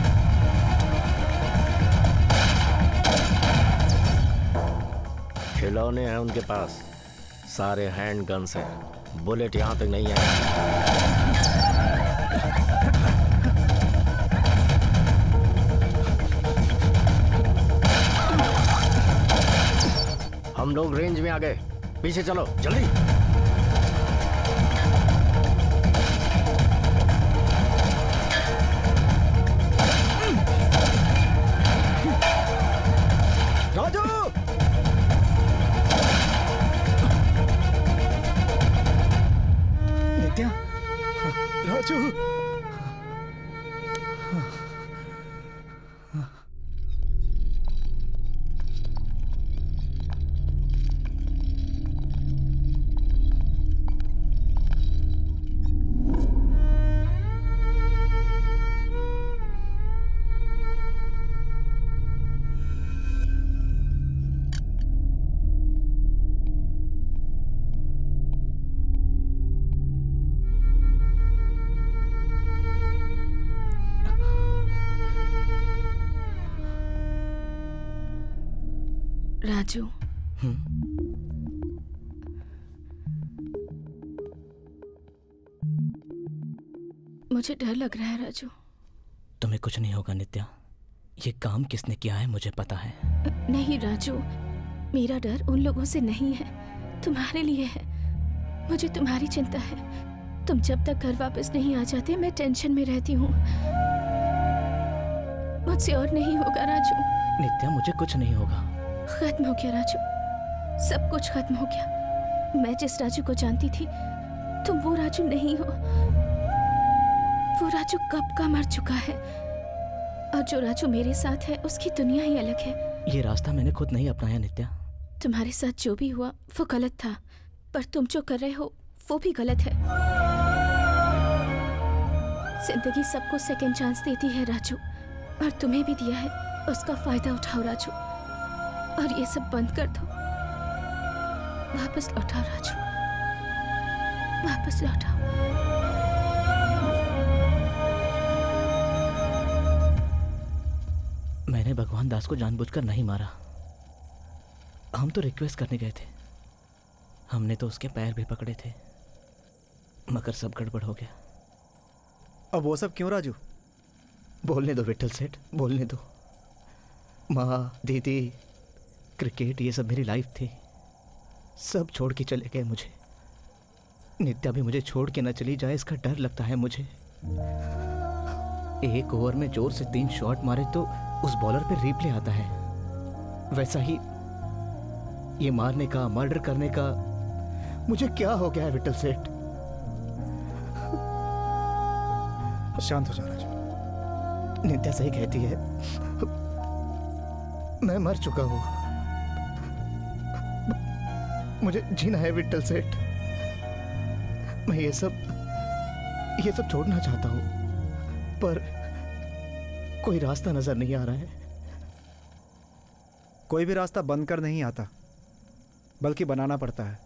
खिलौने हैं उनके पास, सारे हैंड गन्स हैं, बुलेट यहां तक नहीं है। हम लोग रेंज में आ गए, पीछे चलो जल्दी। राजू! नित्या! राजू! राजू, मुझे डर लग रहा है। राजू, तुम्हें कुछ नहीं होगा नित्या, ये काम किसने किया है मुझे पता है। नहीं राजू, मेरा डर उन लोगों से नहीं है, तुम्हारे लिए है। मुझे तुम्हारी चिंता है। तुम जब तक घर वापस नहीं आ जाते मैं टेंशन में रहती हूँ। मुझसे और नहीं होगा राजू। नित्या, मुझे कुछ नहीं होगा। खत्म हो गया राजू, सब कुछ खत्म हो गया। मैं जिस राजू को जानती थी, तुम वो राजू नहीं हो। वो राजू कब का मर चुका है, और जो राजू मेरे साथ है उसकी दुनिया ही अलग है। ये रास्ता मैंने खुद नहीं अपनाया नित्या। तुम्हारे साथ जो भी हुआ वो गलत था, पर तुम जो कर रहे हो वो भी गलत है। जिंदगी सबको सेकंड चांस देती है राजू, और तुम्हें भी दिया है। उसका फायदा उठाओ राजू, और ये सब बंद कर दो। वापस लौटाओ राजू, वापस लौटाओ। मैंने भगवान दास को जानबूझकर नहीं मारा। हम तो रिक्वेस्ट करने गए थे। हमने तो उसके पैर भी पकड़े थे, मगर सब गड़बड़ हो गया। अब वो सब क्यों राजू? बोलने दो विट्ठल सेठ, बोलने दो। माँ, दीदी, क्रिकेट, ये सब मेरी लाइफ थी। सब छोड़ के चले गए मुझे। नित्या भी मुझे छोड़ के न चली जाए, इसका डर लगता है मुझे। एक ओवर में जोर से तीन शॉट मारे तो उस बॉलर पे रिप्ले आता है। वैसा ही ये मारने का, मर्डर करने का मुझे क्या हो गया है विट्ठल सेठ? शांत हो जा राजू। नित्या सही कहती है, मैं मर चुका हूं। मुझे जीना है विट्ठल सेठ। मैं ये सब ये सब छोड़ना चाहता हूं, पर कोई रास्ता नजर नहीं आ रहा है। कोई भी रास्ता बंद कर नहीं आता, बल्कि बनाना पड़ता है।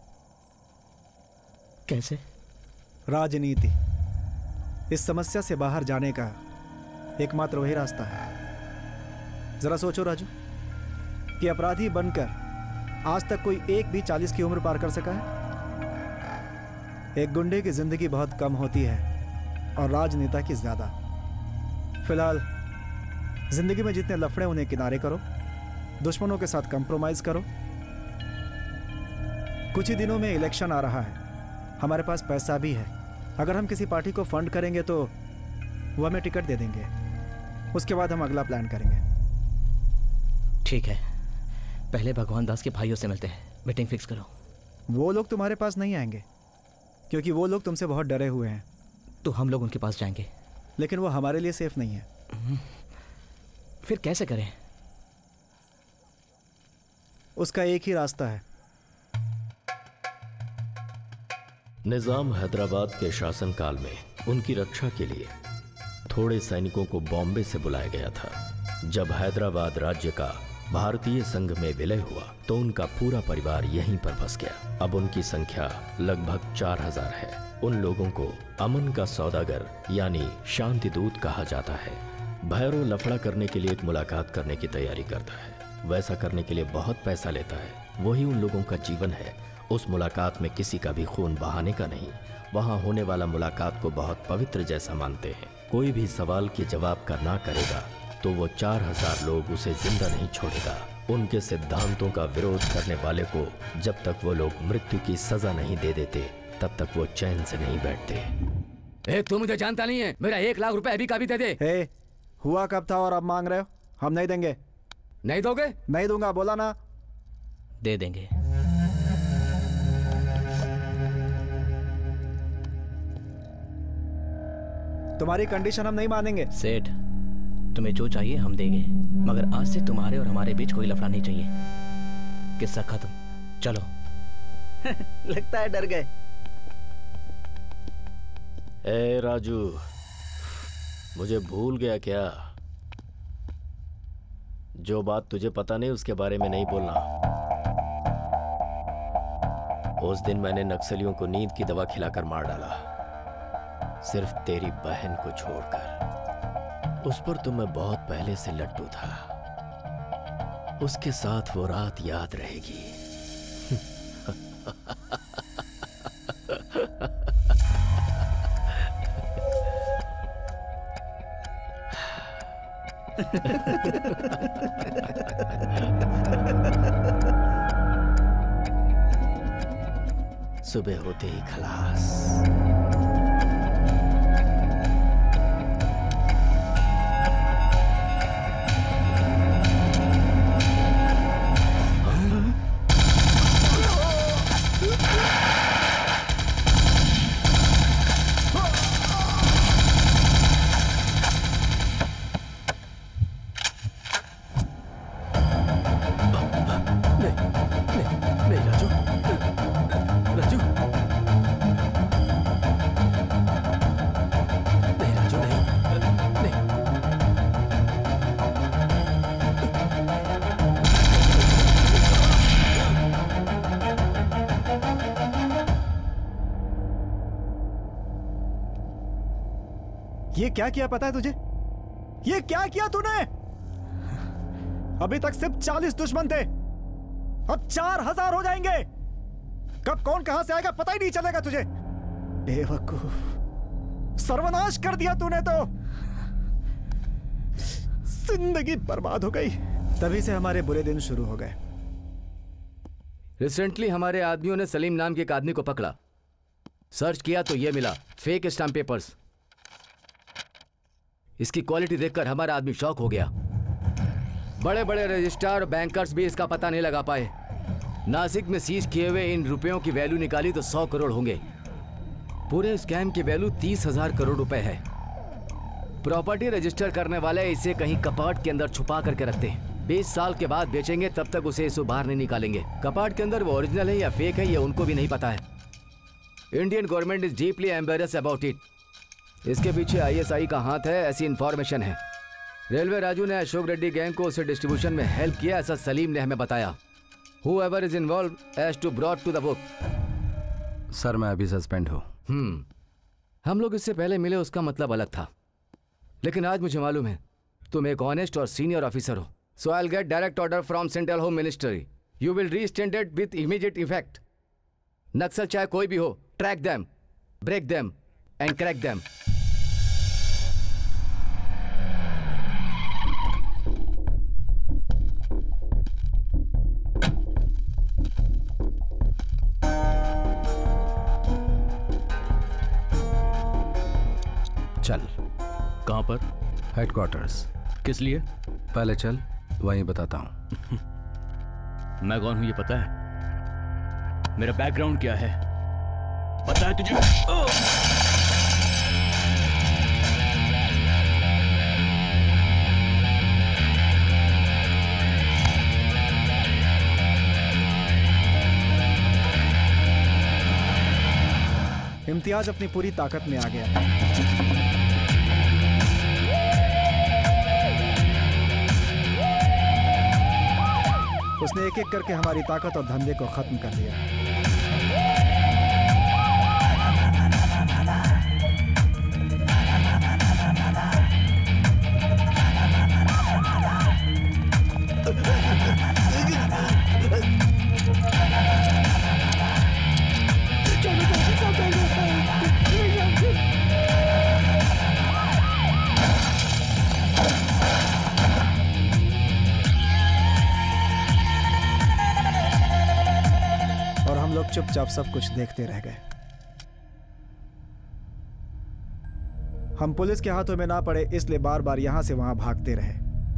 कैसे? राजनीति। इस समस्या से बाहर जाने का एकमात्र वही रास्ता है। जरा सोचो राजू कि अपराधी बनकर आज तक कोई एक भी चालीस की उम्र पार कर सका है? एक गुंडे की जिंदगी बहुत कम होती है और राजनेता की ज्यादा। फिलहाल जिंदगी में जितने लफड़े उन्हें किनारे करो, दुश्मनों के साथ कंप्रोमाइज करो। कुछ ही दिनों में इलेक्शन आ रहा है, हमारे पास पैसा भी है। अगर हम किसी पार्टी को फंड करेंगे तो वो हमें टिकट दे देंगे। उसके बाद हम अगला प्लान करेंगे। ठीक है, पहले भगवान दास के भाइयों से मिलते हैं। मीटिंग फिक्स करो। वो लोग तुम्हारे पास नहीं आएंगे, क्योंकि वो लोग तुमसे बहुत डरे हुए हैं। तो हम लोग उनके पास जाएंगे, लेकिन वो हमारे लिए सेफ नहीं है। फिर कैसे करें? उसका एक ही रास्ता है। निजाम हैदराबाद के शासनकाल में उनकी रक्षा के लिए थोड़े सैनिकों को बॉम्बे से बुलाया गया था। जब हैदराबाद राज्य का भारतीय संघ में विलय हुआ तो उनका पूरा परिवार यहीं पर बस गया। अब उनकी संख्या लगभग चार हजार है। उन लोगों को अमन का सौदागर यानी शांति दूत कहा जाता है। भैरव लफड़ा करने के लिए एक मुलाकात करने की तैयारी करता है। वैसा करने के लिए बहुत पैसा लेता है। वही उन लोगों का जीवन है। उस मुलाकात में किसी का भी खून बहाने का नहीं। वहां होने वाला मुलाकात को बहुत पवित्र जैसा मानते हैं। कोई भी सवाल के जवाब का ना करेगा तो वो चार हजार लोग उसे जिंदा नहीं छोड़ेगा। उनके सिद्धांतों का विरोध करने वाले को जब तक वो लोग मृत्यु की सजा नहीं दे देते तब तक वो चैन से नहीं बैठते। ए, तू मुझे जानता नहीं है। मेरा एक लाख रुपए अभी का भी दे दे। ए, हुआ कब था और अब मांग रहे हो? हम नहीं देंगे। नहीं दोगे? नहीं दूंगा, बोला ना। दे देंगे। तुम्हारी कंडीशन हम नहीं मानेंगे। सेठ, तुम्हें जो चाहिए हम देंगे, मगर आज से तुम्हारे और हमारे बीच कोई लफड़ा नहीं चाहिए। किस्सा खत्म, चलो। लगता है डर गए। ए राजू, मुझे भूल गया क्या? जो बात तुझे पता नहीं उसके बारे में नहीं बोलना। उस दिन मैंने नक्सलियों को नींद की दवा खिलाकर मार डाला, सिर्फ तेरी बहन को छोड़कर। उस पर तो मैं बहुत पहले से लट्टू था। उसके साथ वो रात याद रहेगी। सुबह होते ही खलास। ये क्या किया पता है तुझे? ये क्या किया तूने? अभी तक सिर्फ चालीस दुश्मन थे, अब चार हजार हो जाएंगे। कब कौन कहां से आएगा पता ही नहीं चलेगा तुझे। बेवकूफ, सर्वनाश कर दिया तूने तो। जिंदगी बर्बाद हो गई। तभी से हमारे बुरे दिन शुरू हो गए। रिसेंटली हमारे आदमियों ने सलीम नाम के एक आदमी को पकड़ा। सर्च किया तो यह मिला, फेक स्टैम्प पेपर्स। इसकी क्वालिटी देखकर हमारा आदमी शॉक हो गया। बड़े बड़े रजिस्ट्रार और बैंकर्स भी इसका पता नहीं लगा पाए। नासिक में सीज किए हुए इन रुपयों की वैल्यू निकाली तो सौ करोड़ होंगे। पूरे स्कैम की वैल्यू तीस हजार करोड़ रुपए है। प्रॉपर्टी रजिस्टर करने वाले इसे कहीं कपाट के अंदर छुपा करके रखते हैं। बीस साल के बाद बेचेंगे, तब तक उसे इसे बाहर नहीं निकालेंगे। कपाट के अंदर वो ओरिजिनल है या फेक है ये उनको भी नहीं पता है। Indian government is deeply embarrass about it. इसके पीछे आईएसआई का हाथ है, ऐसी इंफॉर्मेशन है। रेलवे राजू ने अशोक रेड्डी गैंग को उसे डिस्ट्रीब्यूशन में हेल्प किया, ऐसा सलीम ने हमें बताया। Whoever is involved has to brought to the book. Sir मैं अभी सस्पेंड हूँ। हम्म हम लोग इससे पहले मिले उसका मतलब अलग था, लेकिन आज मुझे मालूम है तुम एक ऑनेस्ट और सीनियर ऑफिसर हो। So I'll get direct order from Central Home Ministry. You will re-stand it with immediate effect. Naxal चाहे कोई भी हो, track them, break them, and crack them. चल। कहाँ पर? हेडक्वार्टर्स। किस लिए? पहले चल, वहीं बताता हूं। मैं कौन हूं ये पता है? मेरा बैकग्राउंड क्या है पता है तुझे? इम्तियाज अपनी पूरी ताकत में आ गया। उसने एक एक करके हमारी ताकत और धंधे को खत्म कर दिया। चुपचाप सब कुछ देखते रह गए। हम पुलिस के हाथों में ना पड़े इसलिए बार बार यहां से वहां भागते रहे।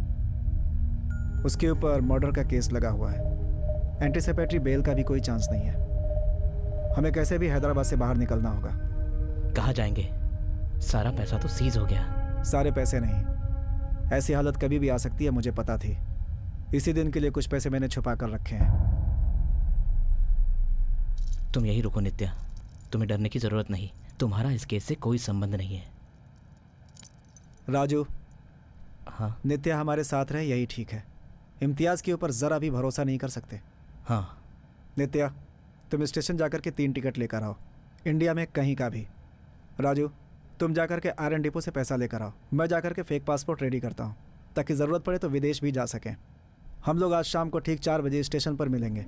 उसके ऊपर मर्डर का केस लगा हुआ है। एंटीसिपेटरी बेल का भी कोई चांस नहीं है। हमें कैसे भी हैदराबाद से बाहर निकलना होगा। कहाँ जाएंगे? सारा पैसा तो सीज हो गया। सारे पैसे नहीं, ऐसी हालत कभी भी आ सकती है, मुझे पता थी। इसी दिन के लिए कुछ पैसे मैंने छुपा कर रखे हैं। तुम यही रुको नित्या, तुम्हें डरने की जरूरत नहीं। तुम्हारा इस केस से कोई संबंध नहीं है। राजू। हाँ। नित्या हमारे साथ रहे यही ठीक है। इम्तियाज के ऊपर जरा भी भरोसा नहीं कर सकते। हाँ। नित्या तुम स्टेशन जाकर के तीन टिकट लेकर आओ, इंडिया में कहीं का भी। राजू तुम जाकर के आयरन डिपो से पैसा लेकर आओ। मैं जाकर के फेक पासपोर्ट रेडी करता हूँ ताकि ज़रूरत पड़े तो विदेश भी जा सकें। हम लोग आज शाम को ठीक चार बजे स्टेशन पर मिलेंगे।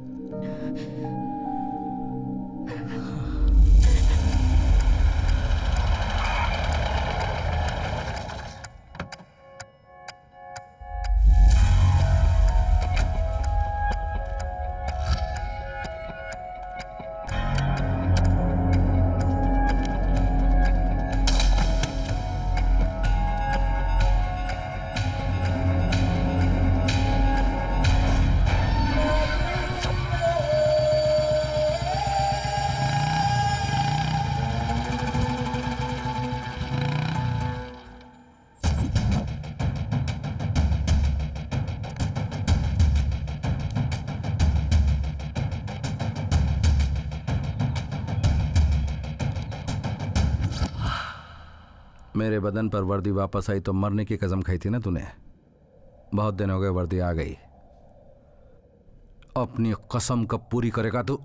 मेरे बदन पर वर्दी वापस आई तो मरने की कसम खाई थी ना तूने। बहुत दिन हो गए, वर्दी आ गई। अपनी कसम कब पूरी करेगा तू?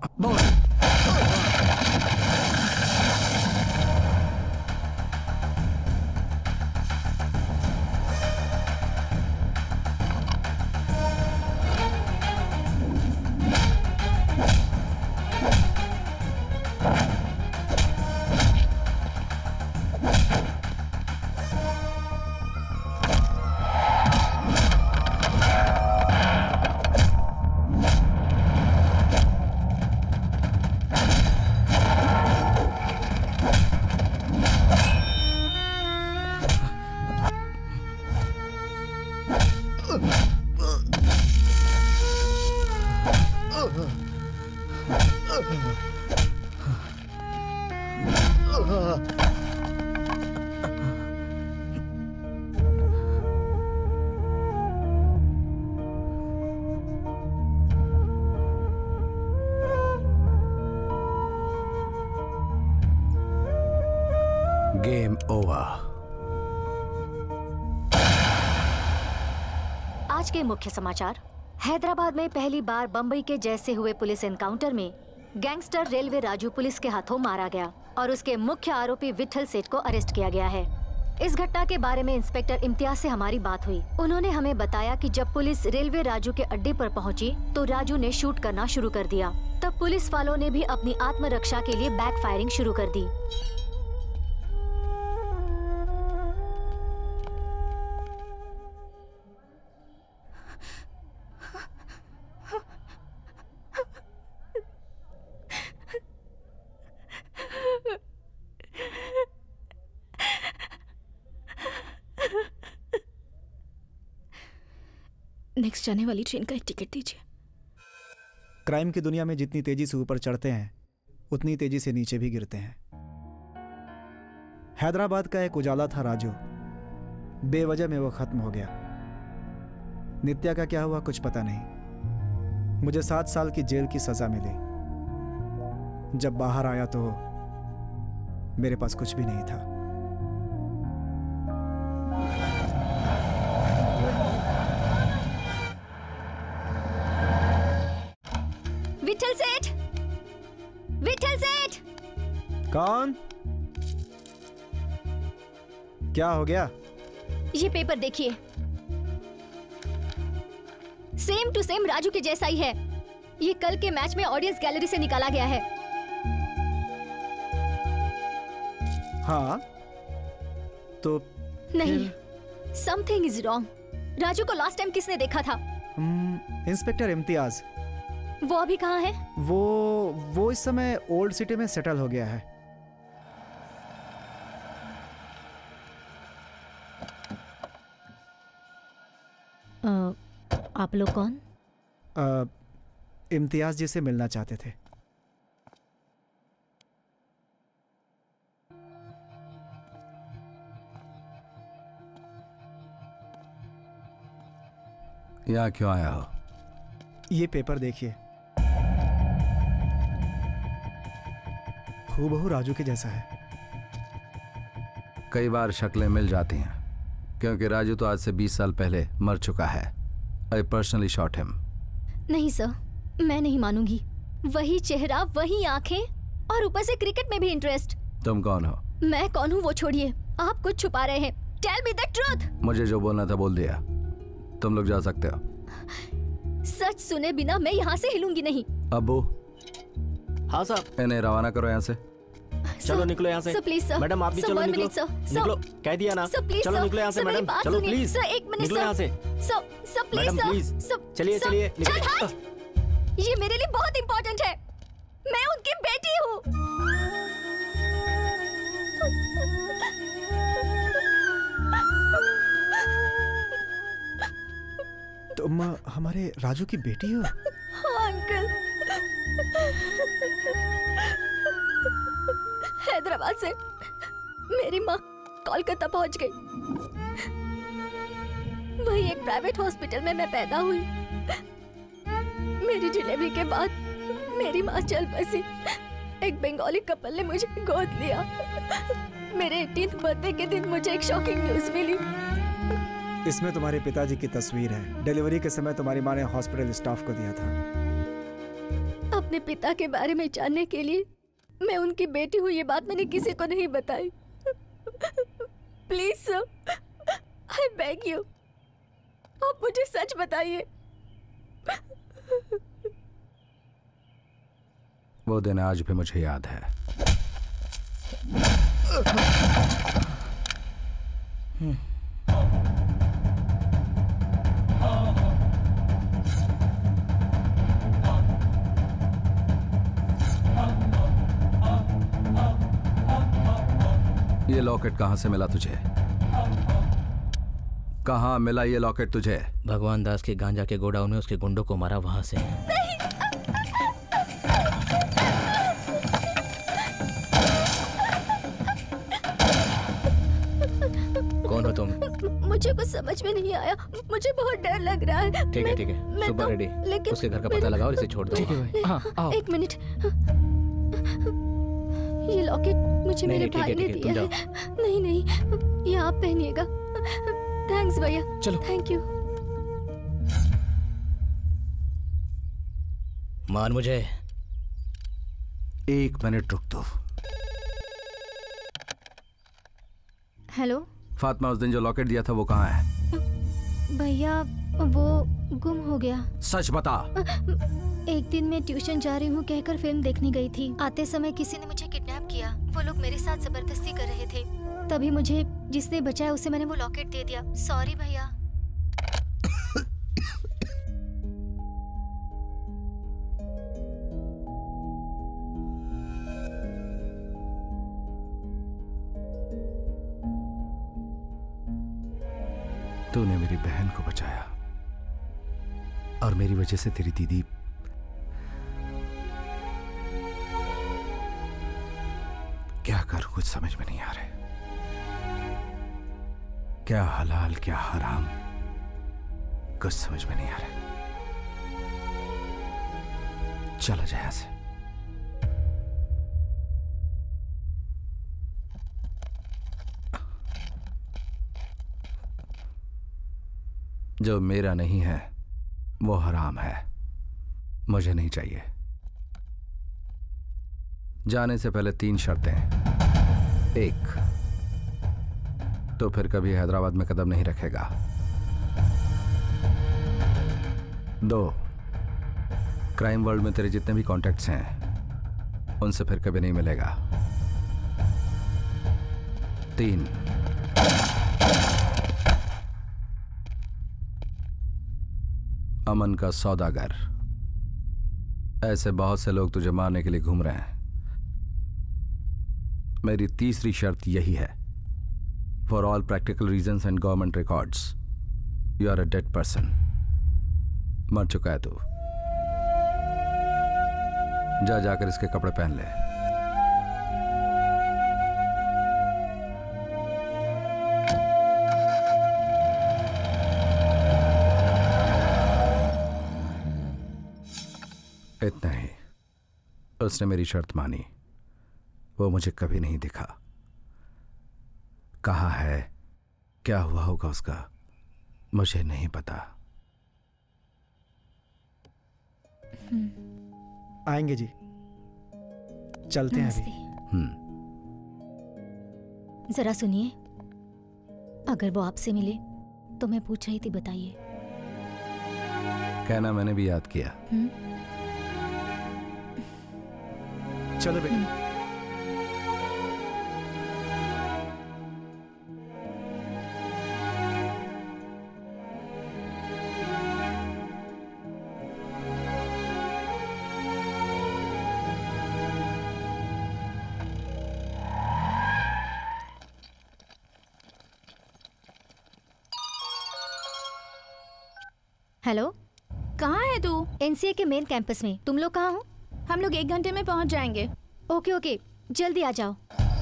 Game over. आज के मुख्य समाचार। हैदराबाद में पहली बार बंबई के जैसे हुए पुलिस एनकाउंटर में गैंगस्टर रेलवे राजू पुलिस के हाथों मारा गया और उसके मुख्य आरोपी विठल सेठ को अरेस्ट किया गया है। इस घटना के बारे में इंस्पेक्टर इम्तियाज से हमारी बात हुई। उन्होंने हमें बताया कि जब पुलिस रेलवे राजू के अड्डे पर पहुंची तो राजू ने शूट करना शुरू कर दिया। तब पुलिस वालों ने भी अपनी आत्मरक्षा के लिए बैक फायरिंग शुरू कर दी। नेक्स्ट जाने वाली ट्रेन का एक टिकट दीजिए। क्राइम की दुनिया में जितनी तेजी से ऊपर चढ़ते हैं उतनी तेजी से नीचे भी गिरते हैं। हैदराबाद का एक उजाला था राजू, बेवजह में वो खत्म हो गया। नित्या का क्या हुआ कुछ पता नहीं। मुझे सात साल की जेल की सजा मिली। जब बाहर आया तो मेरे पास कुछ भी नहीं था। विठल सेठ, विठल सेठ। कौन? क्या हो गया? ये पेपर देखिए, सेम टू सेम राजू के जैसा ही है। ये कल के मैच में ऑडियंस गैलरी से निकाला गया है। हाँ तो नहीं, समथिंग इज रॉन्ग। राजू को लास्ट टाइम किसने देखा था? इंस्पेक्टर इम्तियाज। वो अभी कहाँ है? वो वो इस समय ओल्ड सिटी में सेटल हो गया है। आ, आप लोग कौन? आ, इम्तियाज जी से मिलना चाहते थे। यहाँ क्यों आया हो? ये पेपर देखिए, हूबहू राजू के जैसा है। कई बार शक्लें मिल जाती हैं क्योंकि राजू तो आज से बीस साल पहले मर चुका है। I personally shot him. नहीं सर, मैं नहीं मानूंगी। वही चेहरा, वही आंखें और ऊपर से क्रिकेट में भी इंटरेस्ट। तुम कौन हो? मैं कौन हूँ वो छोड़िए, आप कुछ छुपा रहे हैं। Tell me the truth. मुझे जो बोलना था बोल दिया, तुम लोग जा सकते हो। सच सुने बिना मैं यहाँ से हिलूंगी नहीं। अबू। हाँ साहब। इन्हें रवाना करो यहाँ से। चलो निकलो यहाँ से। Sir please sir. मैडम आप भी सर, चलो one निकलो। minute, sir. निकलो, कह दिया ना। सर प्लीज चलो सर। निकलो यहाँ से सर, मेरी मैडम। बात चलो सुनिए। प्लीज। सर एक मिनट निकलो यहाँ से। Sir sir please madam sir. Please. Sir, चलिए सर, चलिए चल हट। ये मेरे लिए बहुत इम्पोर्टेंट है। मैं उनकी बेटी हूँ। तुम हमारे राजू की बेटी हो? हाँ अंकल। हैदराबाद से मेरी माँ कोलकाता पहुंच गई। वही एक प्राइवेट हॉस्पिटल में मैं पैदा हुई। मेरी डिलीवरी के बाद मेरी माँ चल बसी। एक बंगाली कपल ने मुझे गोद लिया। मेरे अठारहवें बर्थडे के दिन मुझे एक शॉकिंग न्यूज मिली। इसमें तुम्हारे पिताजी की तस्वीर है। डिलीवरी के समय तुम्हारी माँ ने हॉस्पिटल स्टाफ को दिया था। अपने पिता के बारे में जानने के लिए मैं उनकी बेटी हूँ, ये बात मैंने किसी को नहीं बताई। Please sir, I beg you, आप मुझे सच बताइए। वो दिन आज भी मुझे याद है। ये लॉकेट कहाँ से मिला तुझे? कहाँ मिला ये लॉकेट तुझे? भगवान दास के गांजा के गोडाउन में उसके गुंडों को मारा, वहां से। कौन हो तुम? मुझे कुछ समझ में नहीं आया। मुझे बहुत डर लग रहा है। ठीक है ठीक है, सुबह तो, रेडी। लेकिन उसके घर का पता लगाओ और इसे छोड़ दो। ठीक है। हाँ, एक मिनट, ये लॉकेट मुझे नहीं, मेरे नहीं, ठीक भाई है, ने ठीक है, दिया तुम है। नहीं नहीं, ये आप पहनिएगा। थैंक्स भैया। चलो। Thank you. मान मुझे। एक मिनट रुक दो। हेलो फातिमा, उस दिन जो लॉकेट दिया था वो कहाँ है? भैया वो गुम हो गया। सच बता। एक दिन मैं ट्यूशन जा रही हूँ कहकर फिल्म देखने गई थी। आते समय किसी ने मुझे किडनैप किया। वो लोग मेरे साथ जबरदस्ती कर रहे थे। तभी मुझे जिसने बचाया उसे मैंने वो लॉकेट दे दिया। सॉरी भैया। तूने मेरी बहन को बचाया और मेरी वजह से तेरी दीदी क्या करूं कुछ समझ में नहीं आ रहा। क्या हलाल क्या हराम कुछ समझ में नहीं आ रहा। चला जाए यहां से। जो मेरा नहीं है वो हराम है, मुझे नहीं चाहिए। जाने से पहले तीन शर्तें। एक, तो फिर कभी हैदराबाद में कदम नहीं रखेगा। दो, क्राइम वर्ल्ड में तेरे जितने भी कॉन्टैक्ट्स हैं उनसे फिर कभी नहीं मिलेगा। तीन, अमन का सौदागर। ऐसे बहुत से लोग तुझे मारने के लिए घूम रहे हैं। मेरी तीसरी शर्त यही है, for all practical reasons and government records, you are a dead person. मर चुका है तू। जा जाकर इसके कपड़े पहन ले। इतना ही। उसने मेरी शर्त मानी। वो मुझे कभी नहीं दिखा। कहाँ है, क्या हुआ होगा उसका, मुझे नहीं पता। आएंगे जी, चलते हैं अभी। हम्म। जरा सुनिए, अगर वो आपसे मिले तो मैं पूछ रही थी, बताइए। कहना मैंने भी याद किया। हम्म? चलो बेटी। हेलो, कहाँ है तू? एनसीए के मेन कैंपस में। तुम लोग कहाँ हो? हम लोग एक घंटे में पहुंच जाएंगे। ओके ओके, जल्दी आ जाओ।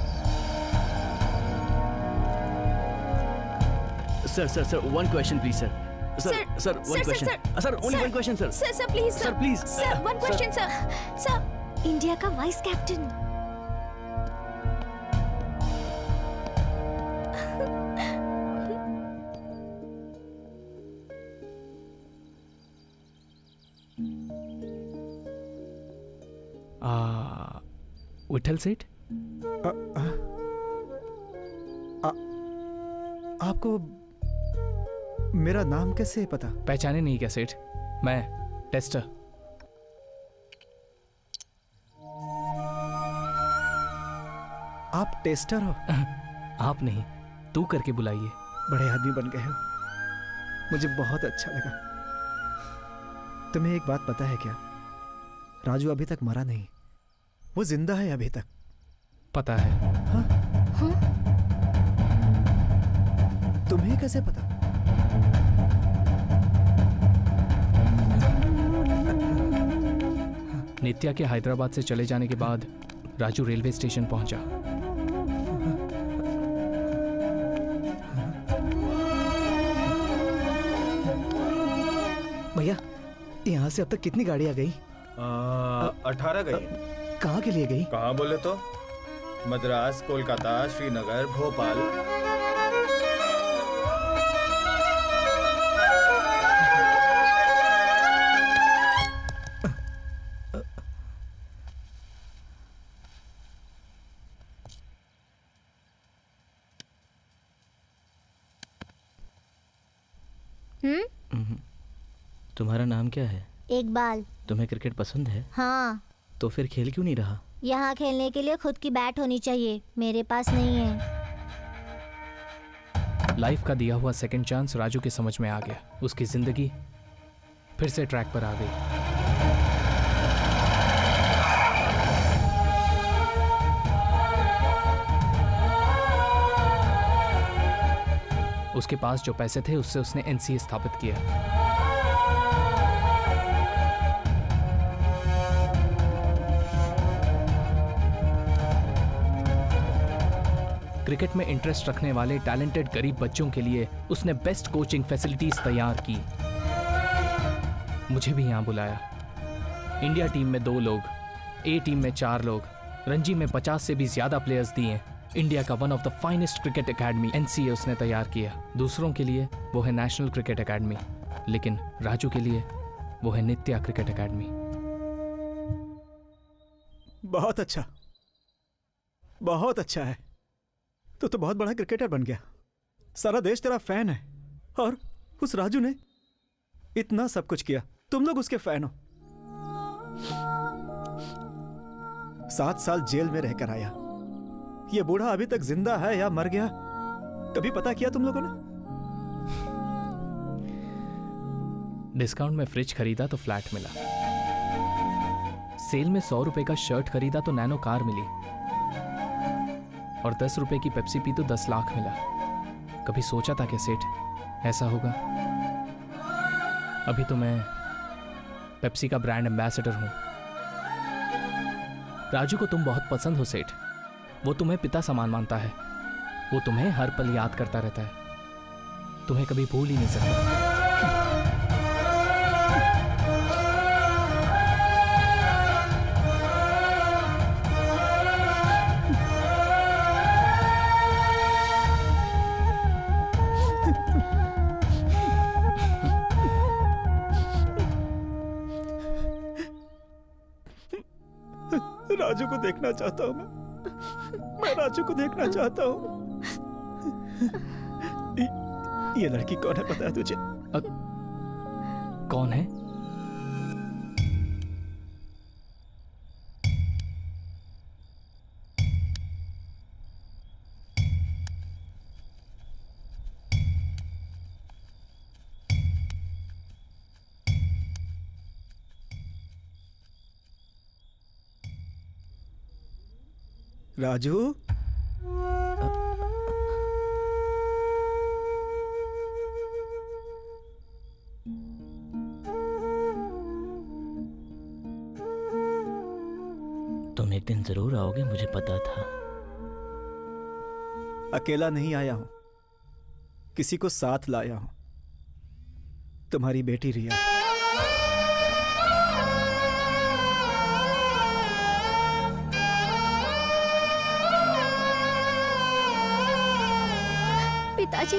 Sir sir sir one question please sir. Sir sir one question sir. Only one question sir. Sir sir please sir please sir one question sir. Sir, India का वाइस कैप्टन। आ, विठल सेठ। आ, आ, आ, आपको मेरा नाम कैसे पता? पहचाने नहीं क्या सेठ? मैं टेस्टर। आप टेस्टर हो? आप नहीं, तू करके बुलाइए। बड़े आदमी बन गए हो, मुझे बहुत अच्छा लगा। तुम्हें एक बात पता है क्या? राजू अभी तक मरा नहीं, वो जिंदा है अभी तक। पता है। हाँ? हाँ? तुम्हें कैसे पता? नित्या के हैदराबाद से चले जाने के बाद राजू रेलवे स्टेशन पहुंचा। भैया, यहाँ से अब तक कितनी गाड़ियाँ गई? अठारह गई। कहाँ के लिए गई? कहाँ बोले तो? मद्रास, कोलकाता, श्रीनगर, भोपाल। हम्म। तुम्हारा नाम क्या है? इकबाल। तुम्हें क्रिकेट पसंद है? हाँ। तो फिर खेल क्यों नहीं रहा? यहाँ खेलने के लिए खुद की बैट होनी चाहिए, मेरे पास नहीं है। लाइफ का दिया हुआ सेकंड चांस राजू के समझ में आ गया। उसकी जिंदगी फिर से ट्रैक पर आ गई। उसके पास जो पैसे थे उससे उसने एनसीए स्थापित किया। क्रिकेट में इंटरेस्ट रखने वाले टैलेंटेड गरीब बच्चों के लिए उसने बेस्ट कोचिंग फैसिलिटीज तैयार की। मुझे भी यहां बुलाया। इंडिया टीम में दो लोग, ए टीम में चार लोग, रणजी में पचास से भी ज्यादा प्लेयर्स दिए। इंडिया का one of the finest cricket academy NCA उसने तैयार किया। दूसरों के लिए वो है नेशनल क्रिकेट एकेडमी, लेकिन राजू के लिए वो है नित्या क्रिकेट एकेडमी। बहुत अच्छा, बहुत अच्छा है। तो तो बहुत बड़ा क्रिकेटर बन गया। सारा देश तेरा फैन है और उस राजू ने इतना सब कुछ किया, तुम लोग उसके फैन हो। सात साल जेल में रहकर आया। ये बूढ़ा अभी तक जिंदा है या मर गया, कभी पता किया तुम लोगों ने? डिस्काउंट में फ्रिज खरीदा तो फ्लैट मिला। सेल में सौ रुपए का शर्ट खरीदा तो नैनो कार मिली। और दस रुपए की पेप्सी पी तो दस लाख मिला। कभी सोचा था क्या सेठ ऐसा होगा? अभी तो मैं पेप्सी का ब्रांड एम्बेसडर हूं। राजू को तुम बहुत पसंद हो सेठ। वो तुम्हें पिता समान मानता है। वो तुम्हें हर पल याद करता रहता है। तुम्हें कभी भूल ही नहीं सकता। राजू को देखना चाहता हूं मैं मैं राजू को देखना चाहता हूं। ये लड़की कौन है पता है तुझे? अ, कौन है? राजू, तुम एक दिन जरूर आओगे, मुझे पता था। अकेला नहीं आया हूं, किसी को साथ लाया हूं। तुम्हारी बेटी रिया। पिताजी,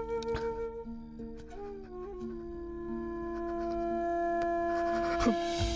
Huh.